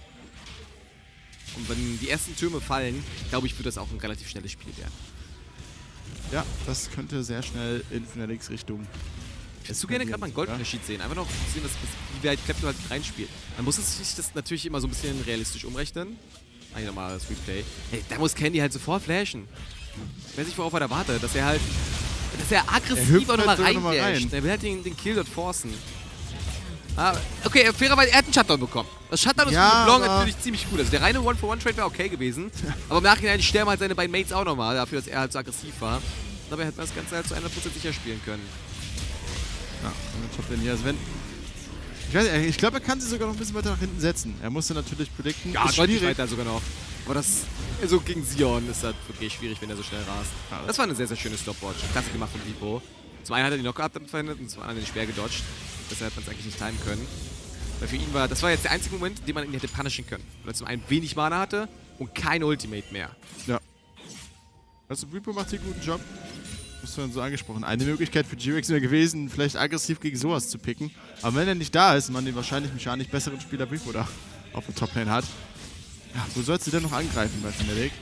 Und wenn die ersten Türme fallen, glaube ich, wird das auch ein relativ schnelles Spiel werden. Ja, das könnte sehr schnell in Fnatics Richtung. Ich würde gerne gerade mal einen Goldunterschied sehen. Einfach noch sehen, was, wie weit Klepto halt reinspielt. Man muss sich das natürlich immer so ein bisschen realistisch umrechnen. Eigentlich nochmal das Replay. Hey, da muss Candy halt sofort flashen. Ich weiß nicht, worauf er da wartet, dass er halt. Dass er aggressiv auch nochmal halt rein, rein. Er will halt den, den Kill dort forcen. Ah, okay, fairerweise, er hat einen Shutdown bekommen. Das Shutdown ist ja, für LeBlanc natürlich ziemlich gut. Also der reine One-for-One-Trade wäre okay gewesen. Aber im Nachhinein sterben halt seine beiden Mates auch nochmal, dafür, dass er halt so aggressiv war. Dabei hätte man das Ganze halt zu hundert Prozent sicher spielen können. Ja, und Top hier. Also wenn ich weiß nicht, ich glaube, er kann sie sogar noch ein bisschen weiter nach hinten setzen. Er musste natürlich predikten. Ja, deutlich weiter sogar noch. Aber das, also gegen Sion ist das wirklich schwierig, wenn er so schnell rast. Ja, das war eine sehr, sehr schöne Stopwatch. Klasse gemacht von Vipo. Zum einen hat er die Knockout damit verhindert und zum anderen den schwer gedodged. Deshalb hat man es eigentlich nicht timen können. Weil für ihn war, das war jetzt der einzige Moment, in dem man ihn hätte punishen können. Weil er zum einen wenig Mana hatte und kein Ultimate mehr. Ja. Also Vipo macht hier einen guten Job. Das hast du so angesprochen. Eine Möglichkeit für G-Rex wäre gewesen, vielleicht aggressiv gegen sowas zu picken. Aber wenn er nicht da ist, man den wahrscheinlich mechanisch besseren Spieler Vipo da auf der Toplane hat. Ja, wo sollst du denn noch angreifen bei Fnatic?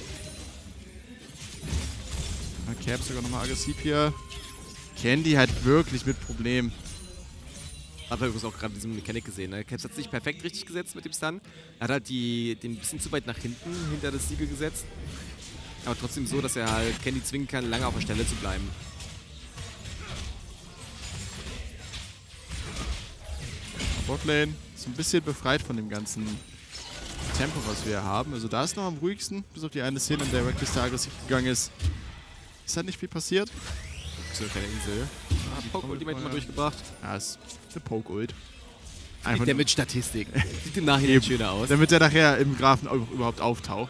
Cap sogar nochmal aggressiv hier. Candy halt wirklich mit Problemen. Hat er übrigens auch gerade diese Mechanik gesehen. Ne? Caps hat sich perfekt richtig gesetzt mit dem Stun. Er hat halt die, den ein bisschen zu weit nach hinten hinter das Siegel gesetzt. Aber trotzdem so, dass er halt Candy zwingen kann, lange auf der Stelle zu bleiben. Botlane ist ein bisschen befreit von dem ganzen Tempo, was wir haben. Also da ist noch am ruhigsten, bis auf die eine Szene, in der Reckless da aggressiv gegangen ist. Ist halt nicht viel passiert. So eine kleine Insel. Ah, Poke Ultimate mal durchgebracht. Ja, ist eine Poke-Ult. Der mit Statistik. Sieht im Nachhinein schöner aus. Damit er nachher im Graphen auch überhaupt auftaucht.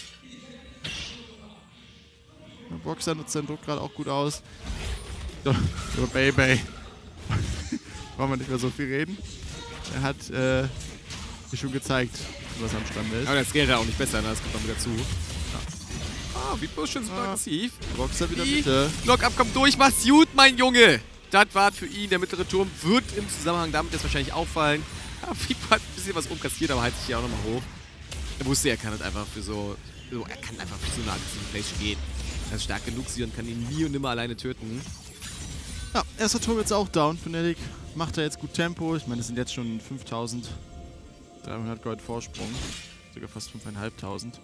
Der Boxer nutzt seinen Druck gerade auch gut aus. So, so Baby. Wollen wir nicht mehr so viel reden. Er hat äh, schon gezeigt, was am Stand ist. Aber das geht ja auch nicht besser, ne? Das kommt dann wieder zu. Ja. Ah, Vipo ist schon super ah. aggressiv. Boxer wieder Mitte. Knock-up kommt durch, mach's gut, mein Junge! Das war für ihn, der mittlere Turm wird im Zusammenhang damit jetzt wahrscheinlich auffallen. Ja, Vipo hat ein bisschen was umkassiert, aber heizt sich ja auch nochmal hoch. Er wusste, er kann halt einfach für so, so er kann einfach für so eine aggressive Place gehen. Er ist stark genug, sie und kann ihn nie und nimmer alleine töten. Ja, erster Turm jetzt auch down. Fnatic macht da jetzt gut Tempo. Ich meine, es sind jetzt schon fünftausenddreihundert Gold Vorsprung. Sogar fast fünftausendfünfhundert.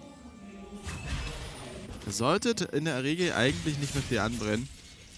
Er sollte in der Regel eigentlich nicht mehr viel anbrennen.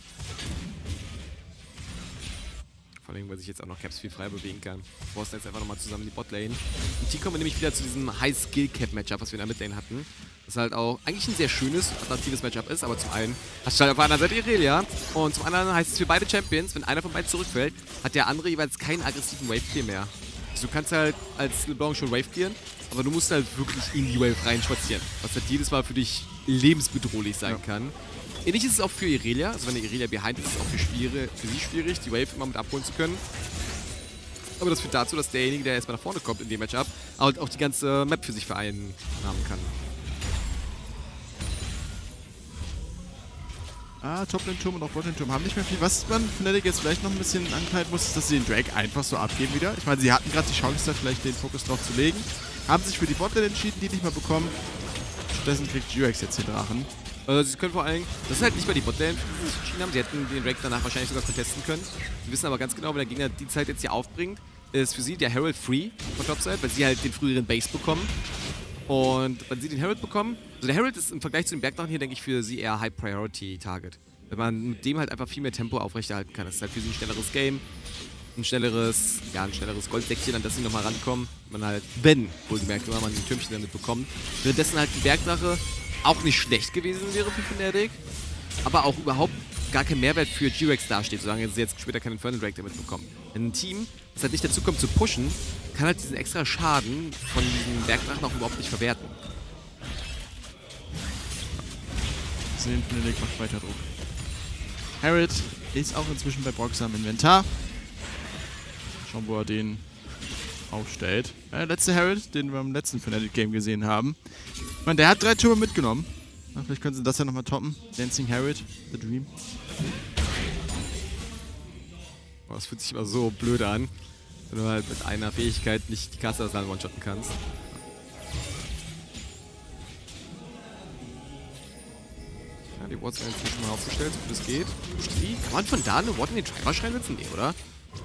Vor allem, weil sich jetzt auch noch Caps viel frei bewegen kann. Wir brauchen jetzt einfach nochmal zusammen in die Botlane. Und hier kommen wir nämlich wieder zu diesem High-Skill-Cap-Matchup, was wir in der Midlane hatten. Das halt auch eigentlich ein sehr schönes, attraktives Matchup ist, aber zum einen hast du halt auf der anderen Seite Irelia und zum anderen heißt es für beide Champions, wenn einer von beiden zurückfällt, hat der andere jeweils keinen aggressiven Wave-Clear mehr. Also du kannst halt als LeBlanc schon Wave clearen, aber du musst halt wirklich in die Wave reinspazieren, was halt jedes Mal für dich lebensbedrohlich sein ja. kann. Ähnlich ist es auch für Irelia, also wenn die Irelia behind ist, ist es auch für, schwierig, für sie schwierig, die Wave immer mit abholen zu können. Aber das führt dazu, dass derjenige, der erstmal nach vorne kommt in dem Matchup, halt auch die ganze Map für sich vereinnahmen kann. Ah, Top-Lane-Turm und auch Bot-Lane-Turm haben nicht mehr viel. Was man Fnatic jetzt vielleicht noch ein bisschen ankreiden muss, ist, dass sie den Drake einfach so abgeben wieder. Ich meine, sie hatten gerade die Chance, da vielleicht den Fokus drauf zu legen. Haben sich für die Botlane entschieden, die nicht mehr bekommen. Stattdessen kriegt G-Rex jetzt den Drachen. Also sie können vor allem, das ist halt nicht mal die Botlane, die sich entschieden haben. Sie hätten den Drake danach wahrscheinlich sogar contesten können. Sie wissen aber ganz genau, wenn der Gegner die Zeit jetzt hier aufbringt, ist für sie der Herald free von Topside, weil sie halt den früheren Base bekommen. Und wenn sie den Herald bekommen, also der Herald ist im Vergleich zu den Bergdrachen hier, denke ich, für sie eher High-Priority-Target. Wenn man mit dem halt einfach viel mehr Tempo aufrechterhalten kann. Das ist halt für sie ein schnelleres Game, ein schnelleres, ja, ein schnelleres Goldsäckchen, an das sie nochmal rankommen. Man halt, wenn, wohlgemerkt, wenn man ein Türmchen damit bekommt. Währenddessen halt die Bergdrache auch nicht schlecht gewesen wäre für Fnatic, aber auch überhaupt gar kein Mehrwert für G-Rex dasteht, solange sie jetzt später keinen Infernal Drake damit bekommen. Wenn ein Team, das halt nicht dazu kommt zu pushen, kann halt diesen extra Schaden von diesen Bergdrachen auch überhaupt nicht verwerten. Sehen, Fnatic macht weiter Druck. Herald ist auch inzwischen bei Broxah im Inventar. Schauen, wo er den aufstellt. Der letzte Herald, den wir im letzten Fnatic-Game gesehen haben. Ich meine, der hat drei Türme mitgenommen. Na, vielleicht können sie das ja nochmal toppen. Dancing Herald, The Dream. Oh, das fühlt sich immer so blöd an, wenn du halt mit einer Fähigkeit nicht die Kasse dann one-shotten kannst. Ja, die Wards werden inzwischen mal aufgestellt, so gut es geht. Stri, kann man von da eine Ward in den Trash reinsetzen? Nee, oder?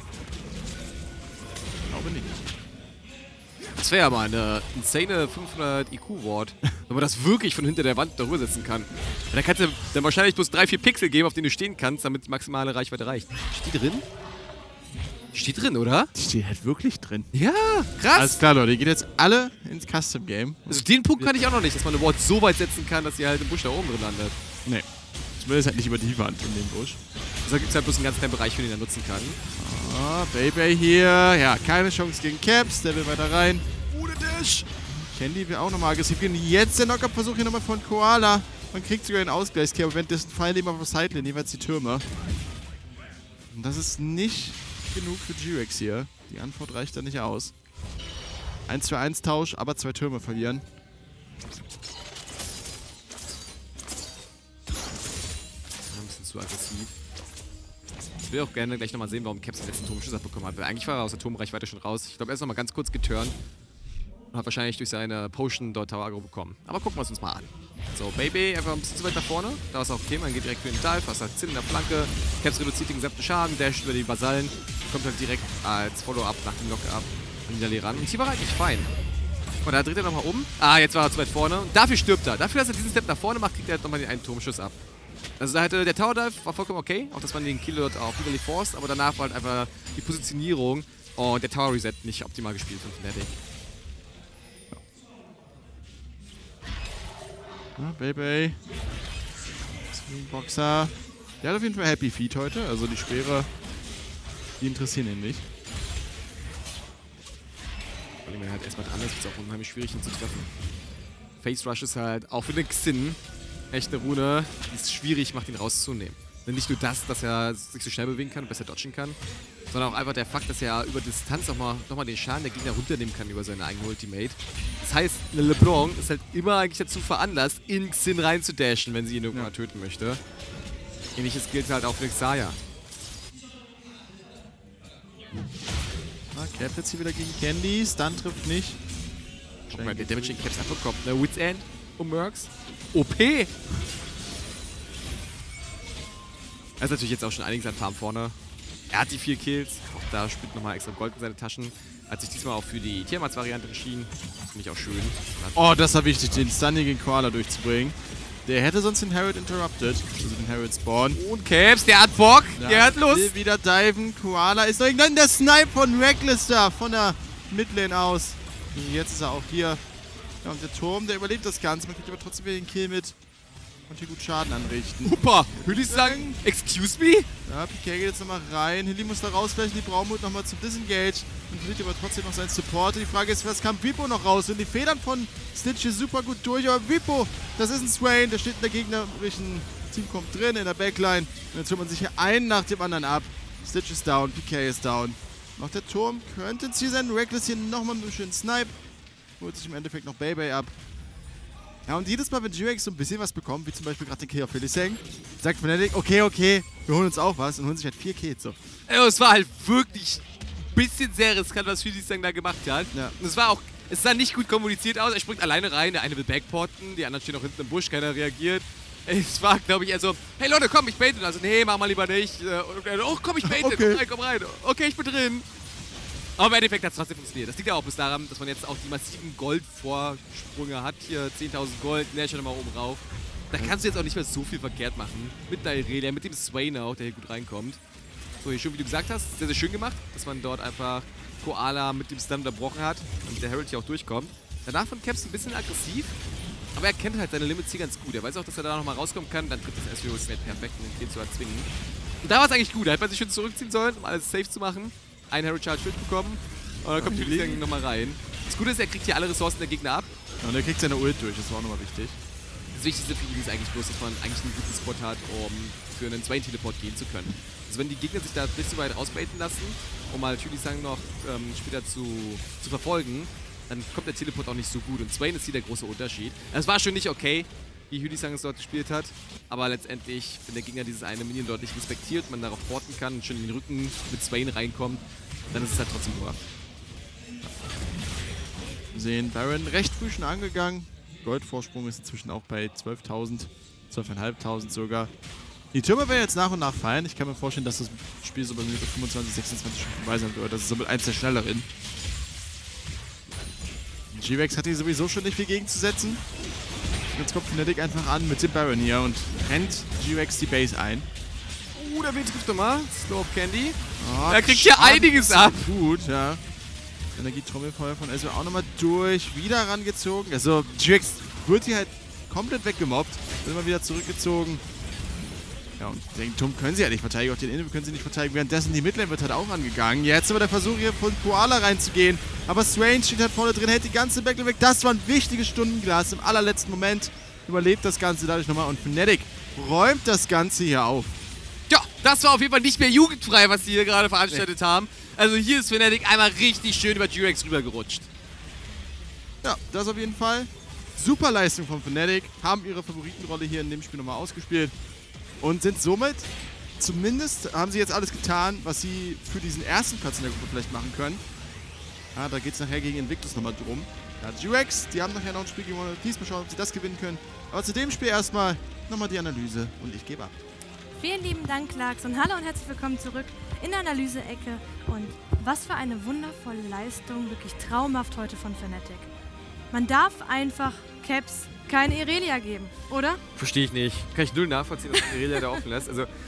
Ich glaube nicht. Das wäre ja mal eine insane fünfhundert I Q-Ward, wenn man das wirklich von hinter der Wand darüber setzen kann. Und da kannst du dann wahrscheinlich bloß drei, vier Pixel geben, auf denen du stehen kannst, damit die maximale Reichweite reicht. Steht die drin? Steht drin, oder? Die steht halt wirklich drin. Ja, krass. Alles klar, Leute, die gehen jetzt alle ins Custom-Game. Also den Punkt kann ich auch noch nicht, dass man eine Ward so weit setzen kann, dass sie halt im Busch da oben drin landet. Nee. Zumindest halt nicht über die Wand in dem Busch. Also gibt es halt bloß einen ganz kleinen Bereich, für den er nutzen kann. Ah, Baby hier. Ja, keine Chance gegen Caps. Der will weiter rein. Gute Dash. Candy will auch nochmal aggressiv gehen. Jetzt der Knock-Up-Versuch hier nochmal von Koala. Man kriegt sogar den Ausgleichskehr, aber währenddessen fallen eben auf der Sideline jeweils die Türme. Und das ist nicht genug für G-Rex hier. Die Antwort reicht da nicht aus. eins für eins Tausch, aber zwei Türme verlieren. Ein bisschen zu aggressiv. Ich will auch gerne gleich nochmal sehen, warum Caps den letzten Turmschuss abbekommen hat. Weil eigentlich war er aus der Turmreichweite schon raus. Ich glaube, er ist nochmal ganz kurz geturnt. Und hat wahrscheinlich durch seine Potion dort Tower Aggro bekommen. Aber gucken wir es uns mal an. So, Baby einfach ein bisschen zu weit nach vorne. Da ist auch okay, man geht direkt für den Dive. Hast halt Zinn in der Flanke. Caps reduziert den gesamten Schaden, dasht über die Vasallen. Kommt halt direkt als Follow-up nach dem Knock-Up an Nidalee ran. Und hier war er eigentlich fein. Und da dreht er nochmal um. Ah, jetzt war er zu weit vorne. Und dafür stirbt er. Dafür, dass er diesen Step nach vorne macht, kriegt er halt nochmal den einen Turmschuss ab. Also da hatte der Tower Dive war vollkommen okay. Auch, dass man den Kill dort auch Nidalee forced. Aber danach war halt einfach die Positionierung und der Tower Reset nicht optimal gespielt von Fnatic. Ja, Baby. Boxer. Der hat auf jeden Fall Happy Feet heute. Also die Speere, die interessieren ihn nicht. Weil wenn er halt erstmal dran ist, ist es auch unheimlich schwierig, ihn zu treffen. Face Rush ist halt auch für den Xin echt eine Rune, die es schwierig macht, ihn rauszunehmen. Denn nicht nur das, dass er sich so schnell bewegen kann und besser dodgen kann, sondern auch einfach der Fakt, dass er über Distanz auch mal, nochmal den Schaden der Gegner runternehmen kann über seine eigene Ultimate. Das heißt, eine LeBlanc ist halt immer eigentlich dazu veranlasst, in Xin reinzudashen, wenn sie ihn irgendwann ja. töten möchte. Ähnliches gilt halt auch für Xayah. Ah, Cap jetzt hier wieder gegen Candy. Stun trifft nicht. Guck mal, der Damage den Caps abbekommt. Ne, Wits End um Mercs. O P! Er ist natürlich jetzt auch schon einiges an Farm vorne. Er hat die vier Kills. Auch da spielt nochmal extra Gold in seine Taschen. Hat sich diesmal auch für die Tiamat-Variante entschieden. Finde ich auch schön. Oh, das war wichtig, den Stun gegen Koala durchzubringen. Der hätte sonst den Herald interrupted. Also den Herald Spawn. Und Caps, der hat Bock. Ja, der hat Lust. Will wieder diven. Koala ist noch irgendwann der Snipe von Reckless da. Von der Midlane aus. Und jetzt ist er auch hier. Ja, und der Turm, der überlebt das Ganze. Man kriegt aber trotzdem wieder den Kill mit. Und hier gut Schaden anrichten. Super. Würde ich sagen, excuse me? Ja, P K geht jetzt nochmal rein. Hilly muss da rausflächen. Die Braumut nochmal zum Disengage. Und verliert aber trotzdem noch seinen Support. Die Frage ist, was kam Vipo noch raus? Und die Federn von Stitch ist super gut durch. Aber Vipo, das ist ein Swain. Der steht in der gegnerischen Teamcomp drin, in der Backline. Und jetzt holt man sich hier einen nach dem anderen ab. Stitch ist down, P K ist down. Noch der Turm könnte ein Ziel sein. Reckless hier nochmal mit einem schönen Snipe. Holt sich im Endeffekt noch Baby ab. Ja, und jedes Mal, wenn G-Rex so ein bisschen was bekommt, wie zum Beispiel gerade den Kill auf Hylissang, sagt Fnatic, okay, okay, wir holen uns auch was und holen sich halt vier Kills. So. Ja, es war halt wirklich ein bisschen sehr riskant, was Hylissang da gemacht hat. Ja. Und es war auch, es sah nicht gut kommuniziert aus. Er springt alleine rein, der eine will backporten, die anderen stehen auch hinten im Busch, keiner reagiert. Es war, glaube ich, eher so, hey Leute, komm, ich baite. Also, nee, mach mal lieber nicht. Und er, oh, komm, ich baite, okay. komm rein, komm rein. Okay, ich bin drin. Aber im Endeffekt hat es trotzdem funktioniert. Das liegt ja auch bis daran, dass man jetzt auch die massiven Goldvorsprünge hat. Hier zehntausend Gold, ne, schon mal oben rauf. Da kannst du jetzt auch nicht mehr so viel verkehrt machen. Mit der Irelia, mit dem Swain auch, der hier gut reinkommt. So, hier schön, wie du gesagt hast, sehr, sehr schön gemacht, dass man dort einfach Koala mit dem Stun unterbrochen hat und der Herald hier auch durchkommt. Danach von Caps ein bisschen aggressiv, aber er kennt halt seine Limits hier ganz gut. Er weiß auch, dass er da nochmal rauskommen kann, dann trifft das S V O nicht perfekt, um den Kill zu erzwingen. Und da war es eigentlich gut, da hätte man sich schön zurückziehen sollen, um alles safe zu machen. Ein Herald Charge bekommen und dann kommt die Hylissang nochmal rein. Das Gute ist, er kriegt hier alle Ressourcen der Gegner ab. Ja, und er kriegt seine Ult durch, das war auch nochmal wichtig. Das Wichtigste für ihn ist eigentlich bloß, dass man eigentlich einen guten Spot hat, um für einen Swain-Teleport gehen zu können. Also wenn die Gegner sich da nicht so weit rausbaiten lassen, um halt Hylissang noch ähm, später zu, zu verfolgen, dann kommt der Teleport auch nicht so gut. Und Swain ist hier der große Unterschied. Es war schon nicht okay, wie Hylissang es dort gespielt hat, aber letztendlich, wenn der Gegner dieses eine Minion dort nicht respektiert, man darauf porten kann und schön in den Rücken mit Swain reinkommt, dann ist es halt trotzdem nur. Wir sehen Baron recht früh schon angegangen. Goldvorsprung ist inzwischen auch bei zwölftausend, zwölftausendfünfhundert sogar. Die Türme werden jetzt nach und nach fallen. Ich kann mir vorstellen, dass das Spiel so bei Minute fünfundzwanzig, sechsundzwanzig schon vorbei sein wird. Das ist somit eins der schnelleren. G-Rex hat hier sowieso schon nicht viel gegenzusetzen. Jetzt kommt Fnatic einfach an mit dem Baron hier und rennt G-Rex die Base ein. Uh, der W trifft nochmal. Slow of Candy. Oh, er kriegt hier einiges ab. Gut, ja. Energietrommelfeuer von S W auch nochmal durch. Wieder rangezogen. Also, G-Rex wird hier halt komplett weggemobbt. Wird immer wieder zurückgezogen. Ja, und den Turm können sie ja nicht verteidigen. Auch den Inhibitor können sie nicht verteidigen. Währenddessen die Midlane wird halt auch angegangen. Jetzt aber der Versuch hier von Koala reinzugehen. Aber Strange steht halt vorne drin, hält die ganze Backline weg. Das war ein wichtiges Stundenglas. Im allerletzten Moment überlebt das Ganze dadurch nochmal. Und Fnatic räumt das Ganze hier auf. Ja, das war auf jeden Fall nicht mehr jugendfrei, was sie hier gerade veranstaltet nee. haben. Also hier ist Fnatic einmal richtig schön über G-Rex rübergerutscht. Ja, das auf jeden Fall. Super Leistung von Fnatic. Haben ihre Favoritenrolle hier in dem Spiel nochmal ausgespielt. Und sind somit, zumindest haben sie jetzt alles getan, was sie für diesen ersten Platz in der Gruppe vielleicht machen können. Ja, da geht es nachher gegen Invictus nochmal drum. Ja, G-Rex, die haben nachher noch ein Spiel gegen One Piece. Mal schauen, ob sie das gewinnen können. Aber zu dem Spiel erstmal nochmal die Analyse und ich gebe ab. Vielen lieben Dank, Clarks, und hallo und herzlich willkommen zurück in der Analyse-Ecke. Und was für eine wundervolle Leistung, wirklich traumhaft heute von Fnatic. Man darf einfach Caps keine Irelia geben, oder? Verstehe ich nicht. Kann ich null nachvollziehen, dass Irelia da offen lässt. Also,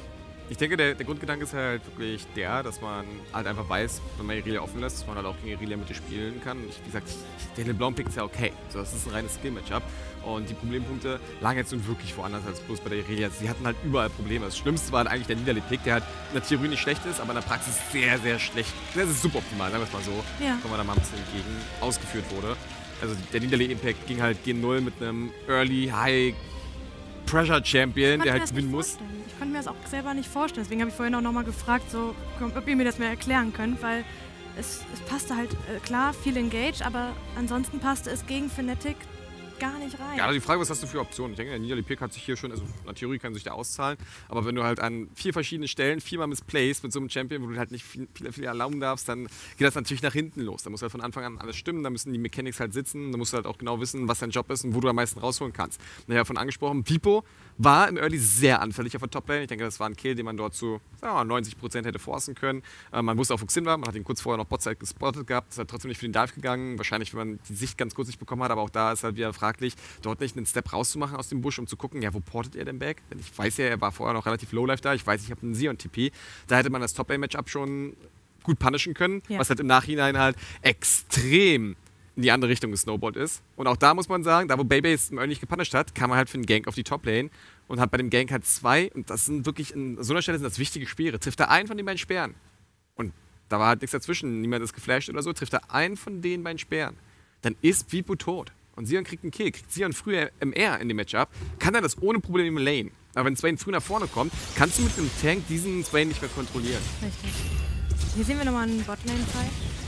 Ich denke, der, der Grundgedanke ist halt wirklich der, dass man halt einfach weiß, wenn man Irelia offen lässt, dass man halt auch gegen Irelia Mitte spielen kann. Ich, wie gesagt, der LeBlanc-Pick ist ja okay. So, das ist ein reines Skill-Matchup. Und die Problempunkte lagen jetzt nun wirklich woanders als bloß bei der Irelia. Sie hatten halt überall Probleme. Das Schlimmste war halt eigentlich der Niederlee-Pick, der halt in der Theorie nicht schlecht ist, aber in der Praxis sehr, sehr schlecht. Das ist suboptimal, sagen wir es mal so. Ja. Wenn man da mal ein bisschen gegen ausgeführt wurde. Also der Niederlee-Impact ging halt G null mit einem Early High Pressure Champion, der halt gewinnen muss. Ich konnte mir das auch selber nicht vorstellen. Deswegen habe ich vorhin auch nochmal gefragt, so, ob ihr mir das mehr erklären könnt, weil es, es passte halt, äh, klar, viel Engage, aber ansonsten passte es gegen Fnatic gar nicht rein. Ja, also die Frage, was hast du für Optionen? Ich denke, der Niederlee-Pick hat sich hier schon, also in der Theorie kann sich der auszahlen, aber wenn du halt an vier verschiedenen Stellen viermal missplayst mit so einem Champion, wo du halt nicht viel, viel, viel erlauben darfst, dann geht das natürlich nach hinten los. Da muss halt von Anfang an alles stimmen, da müssen die Mechanics halt sitzen, da musst du halt auch genau wissen, was dein Job ist und wo du am meisten rausholen kannst. Naja, davon angesprochen, Pipo war im Early sehr anfällig auf der Top-Lane. Ich denke, das war ein Kill, den man dort zu sagen wir mal, neunzig Prozent hätte forcen können. Äh, man wusste auch, wo Xin war, man hat ihn kurz vorher noch Botside gespottet gehabt, ist halt trotzdem nicht für den Dive gegangen. Wahrscheinlich, wenn man die Sicht ganz kurz nicht bekommen hat, aber auch da ist halt wieder fraglich, dort nicht einen Step rauszumachen aus dem Busch, um zu gucken, ja, wo portet er denn back? Denn ich weiß ja, er war vorher noch relativ low-life da, ich weiß, ich habe einen Sion-T P. Da hätte man das Top-Lane-Matchup schon gut punishen können, ja. Was halt im Nachhinein halt extrem in die andere Richtung gesnowballt ist. Und auch da muss man sagen, da wo Baybase im Early nicht gepunished hat, kam er halt für einen Gank auf die Top-Lane und hat bei dem Gank halt zwei, und das sind wirklich, an so einer Stelle sind das wichtige Speere, trifft er einen von den beiden Speeren. Und da war halt nichts dazwischen, niemand ist geflasht oder so, trifft er einen von den beiden Speeren. Dann ist Vipo tot. Und Sion kriegt einen Kill, kriegt Sion früher M R in dem Matchup, kann er das ohne Probleme lane. Aber wenn Swain früh nach vorne kommt, kannst du mit einem Tank diesen Swain nicht mehr kontrollieren. Richtig. Hier sehen wir nochmal einen Botlane-Fight.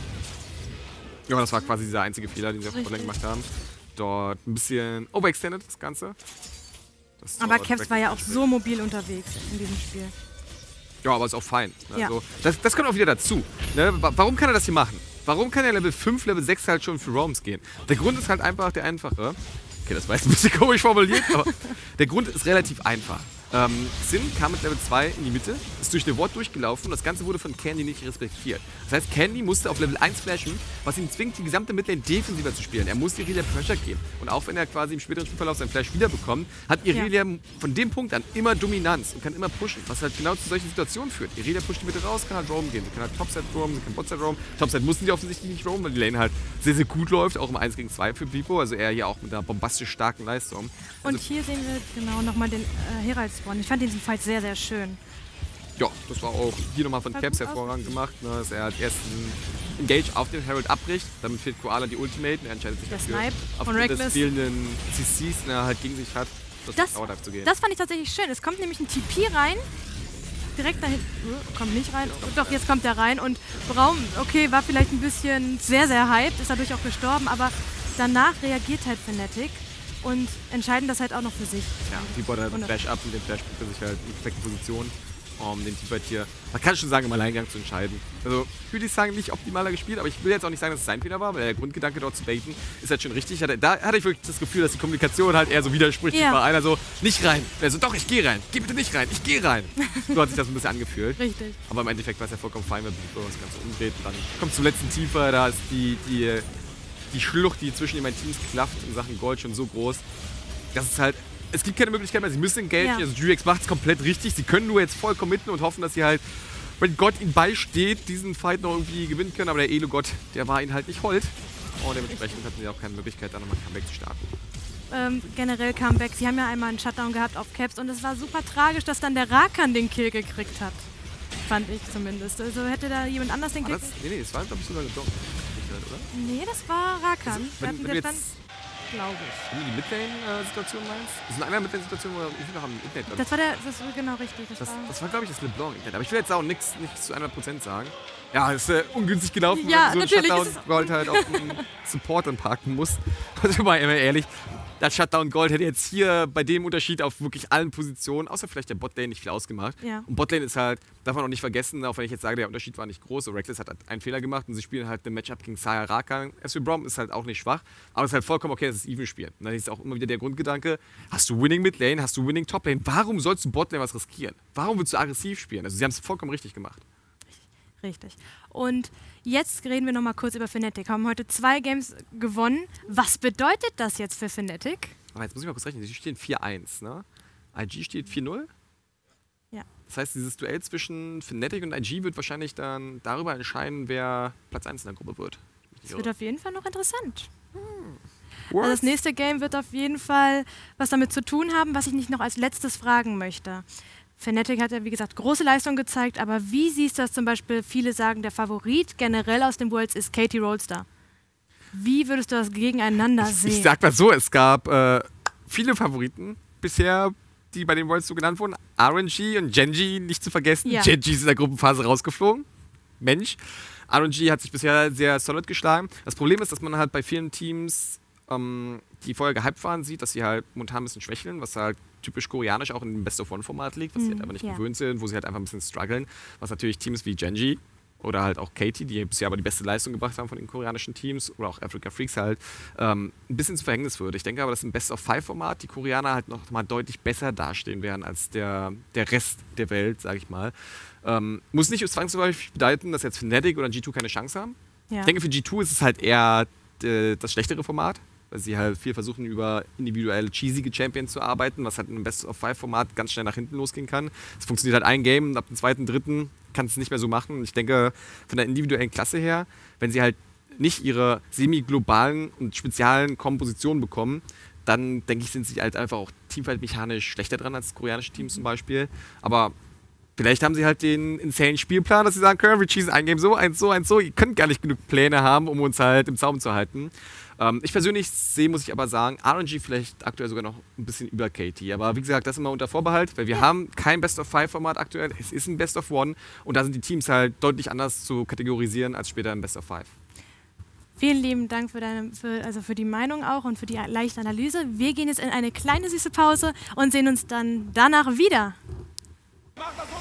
Ja, das war quasi dieser einzige Fehler, den sie auf Botlane gemacht haben. Dort ein bisschen overextended, das Ganze. Das aber Caps war ja auch so mobil unterwegs in diesem Spiel. Ja, aber ist auch fein. Ne? Ja. Also, das, das kommt auch wieder dazu. Ne? Warum kann er das hier machen? Warum kann er Level fünf, Level sechs halt schon für Roams gehen? Der Grund ist halt einfach der einfache. Okay, das war jetzt ein bisschen komisch formuliert, aber der Grund ist relativ einfach. Ähm, Xin kam mit Level zwei in die Mitte, ist durch eine Ward durchgelaufen und das Ganze wurde von Candy nicht respektiert. Das heißt, Candy musste auf Level eins flashen, was ihn zwingt, die gesamte Midlane defensiver zu spielen. Er musste Irelia Pressure geben. Und auch wenn er quasi im späteren Spielverlauf seinen Flash wiederbekommt, hat Irelia ja. von dem Punkt an immer Dominanz und kann immer pushen, was halt genau zu solchen Situationen führt. Irelia pusht die Mitte raus, kann halt roam gehen. Sie kann halt Topside roam, sie kann Botside roam. Topside mussten die offensichtlich nicht roam, weil die Lane halt sehr, sehr gut läuft, auch im eins gegen zwei für Pipo. Also er hier auch mit einer bombastisch starken Leistung. Also und hier sehen wir genau nochmal den äh, Herald-Spawn. Ich fand diesen Fight sehr, sehr schön. Ja, das war auch hier nochmal von Caps hervorragend gemacht, ne, dass er halt erst einen Engage auf den Herald abbricht, damit fehlt Koala die Ultimate und er entscheidet sich der dafür, Snipe aufgrund von des fehlenden C Cs, ne, halt gegen sich hat, das, das, Power Dive zu gehen. Das fand ich tatsächlich schön. Es kommt nämlich ein T P rein, direkt dahin, uh, kommt nicht rein, oh, doch, jetzt kommt er rein und Braum, okay, war vielleicht ein bisschen sehr, sehr hyped, ist dadurch auch gestorben, aber danach reagiert halt Fnatic und entscheiden das halt auch noch für sich. Ja, Pipo hat halt einen Flash ab und den Flash bringt er sich halt in perfekte Position, um den Teamfight hier, man kann schon sagen, im Alleingang zu entscheiden. Also, ich würde sagen, nicht optimaler gespielt, aber ich will jetzt auch nicht sagen, dass es sein Fehler war, weil der Grundgedanke dort zu baiten ist halt schon richtig. Da hatte ich wirklich das Gefühl, dass die Kommunikation halt eher so widersprüchlich ja. war. Einer so, nicht rein. Er so, doch, ich gehe rein. Geh bitte nicht rein. Ich gehe rein. So hat sich das ein bisschen angefühlt. Richtig. Aber im Endeffekt war es ja vollkommen fein, wenn Pipo das Ganze umdreht. Dann kommt zum letzten Tiefer, da ist die, die, die Schlucht, die zwischen den beiden Teams klafft in Sachen Gold schon so groß. Das ist halt, es gibt keine Möglichkeit mehr, sie müssen engagen, ja. Also G X macht es komplett richtig, sie können nur jetzt voll committen und hoffen, dass sie halt, wenn Gott ihnen beisteht, diesen Fight noch irgendwie gewinnen können, aber der Elo-Gott, der war ihnen halt nicht hold und dementsprechend hatten sie auch keine Möglichkeit, da nochmal ein Comeback zu starten. Ähm, generell Comeback, sie haben ja einmal einen Shutdown gehabt auf Caps und es war super tragisch, dass dann der Rakan den Kill gekriegt hat, fand ich zumindest. Also hätte da jemand anders den Kill gekriegt? Nee, nee, das war glaube ich sogar gedockt, oder? Nee, das war Rakan. Also, wenn, wenn stand, glaube ich. Wenn du die Midlane-Situation meinst? Das ist in einer Midlane-Situation, wo wir noch haben Midlane. Das war der, das war genau richtig. Das, das war, das war glaube ich, das LeBlanc. Aber ich will jetzt auch nichts zu hundert Prozent sagen. Ja, es ist äh, ungünstig gelaufen, ja, wenn du so einen Shutdown-Gold halt auf einen Support parken musst. Also mal immer ehrlich, das Shutdown-Gold hätte jetzt hier bei dem Unterschied auf wirklich allen Positionen, außer vielleicht der Botlane, nicht viel ausgemacht. Ja. Und Botlane ist halt, darf man auch nicht vergessen, auch wenn ich jetzt sage, der Unterschied war nicht groß. So, Reckless hat einen Fehler gemacht und sie spielen halt ein Matchup gegen Saya Rakan. S V Braum ist halt auch nicht schwach, aber es ist halt vollkommen okay, dass es Even spielt. Und dann ist auch immer wieder der Grundgedanke, hast du Winning Midlane, hast du Winning Toplane, warum sollst du Botlane was riskieren? Warum willst du aggressiv spielen? Also sie haben es vollkommen richtig gemacht. Richtig. Und jetzt reden wir noch mal kurz über Fnatic. Haben heute zwei Games gewonnen. Was bedeutet das jetzt für Fnatic? Aber jetzt muss ich mal kurz rechnen. Sie stehen vier eins, ne? I G steht vier null. Ja. Das heißt, dieses Duell zwischen Fnatic und I G wird wahrscheinlich dann darüber entscheiden, wer Platz eins in der Gruppe wird. Das wird auf jeden Fall noch interessant. Hm. Also das nächste Game wird auf jeden Fall was damit zu tun haben, was ich nicht noch als letztes fragen möchte. Fnatic hat ja, wie gesagt, große Leistung gezeigt, aber wie siehst du das zum Beispiel? Viele sagen, der Favorit generell aus den Worlds ist Katie Rolster. Wie würdest du das gegeneinander sehen? Ich sag mal so, es gab äh, viele Favoriten bisher, die bei den Worlds so genannt wurden. R N G und Genji nicht zu vergessen. Ja. Genji ist in der Gruppenphase rausgeflogen. Mensch. R N G hat sich bisher sehr solid geschlagen. Das Problem ist, dass man halt bei vielen Teams, ähm, die vorher gehypt waren, sieht, dass sie halt momentan ein bisschen schwächeln, was halt typisch koreanisch auch in dem Best-of-One-Format liegt, was sie Mhm, halt einfach nicht ja. gewöhnt sind, wo sie halt einfach ein bisschen strugglen. Was natürlich Teams wie Genji oder halt auch Katie, die bisher aber die beste Leistung gebracht haben von den koreanischen Teams, oder auch Africa Freaks halt, ähm, ein bisschen zu Verhängnis wird. Ich denke aber, dass im Best-of-Five-Format die Koreaner halt noch mal deutlich besser dastehen werden als der, der Rest der Welt, sage ich mal. Ähm, muss nicht zwangsläufig bedeuten, dass jetzt Fnatic oder G zwei keine Chance haben. Ja. Ich denke, für G zwei ist es halt eher äh, das schlechtere Format, weil sie halt viel versuchen, über individuelle cheesige Champions zu arbeiten, was halt in einem Best-of-Five-Format ganz schnell nach hinten losgehen kann. Es funktioniert halt ein Game und ab dem zweiten, dritten kann es nicht mehr so machen. Und ich denke, von der individuellen Klasse her, wenn sie halt nicht ihre semi-globalen und speziellen Kompositionen bekommen, dann denke ich, sind sie halt einfach auch teamfeldmechanisch schlechter dran als koreanische Teams zum Beispiel. Aber vielleicht haben sie halt den insane Spielplan, dass sie sagen können, wir cheesen ein Game so, eins so, eins so. Ihr könnt gar nicht genug Pläne haben, um uns halt im Zaum zu halten. Ähm, ich persönlich sehe, muss ich aber sagen, R N G vielleicht aktuell sogar noch ein bisschen über Katie. Aber wie gesagt, das immer unter Vorbehalt, weil wir haben kein Best-of-Five-Format aktuell. Es ist ein Best-of-One und da sind die Teams halt deutlich anders zu kategorisieren als später im Best-of-Five. Vielen lieben Dank für, deine, für, also für die Meinung auch und für die leichte Analyse. Wir gehen jetzt in eine kleine süße Pause und sehen uns dann danach wieder. Mach das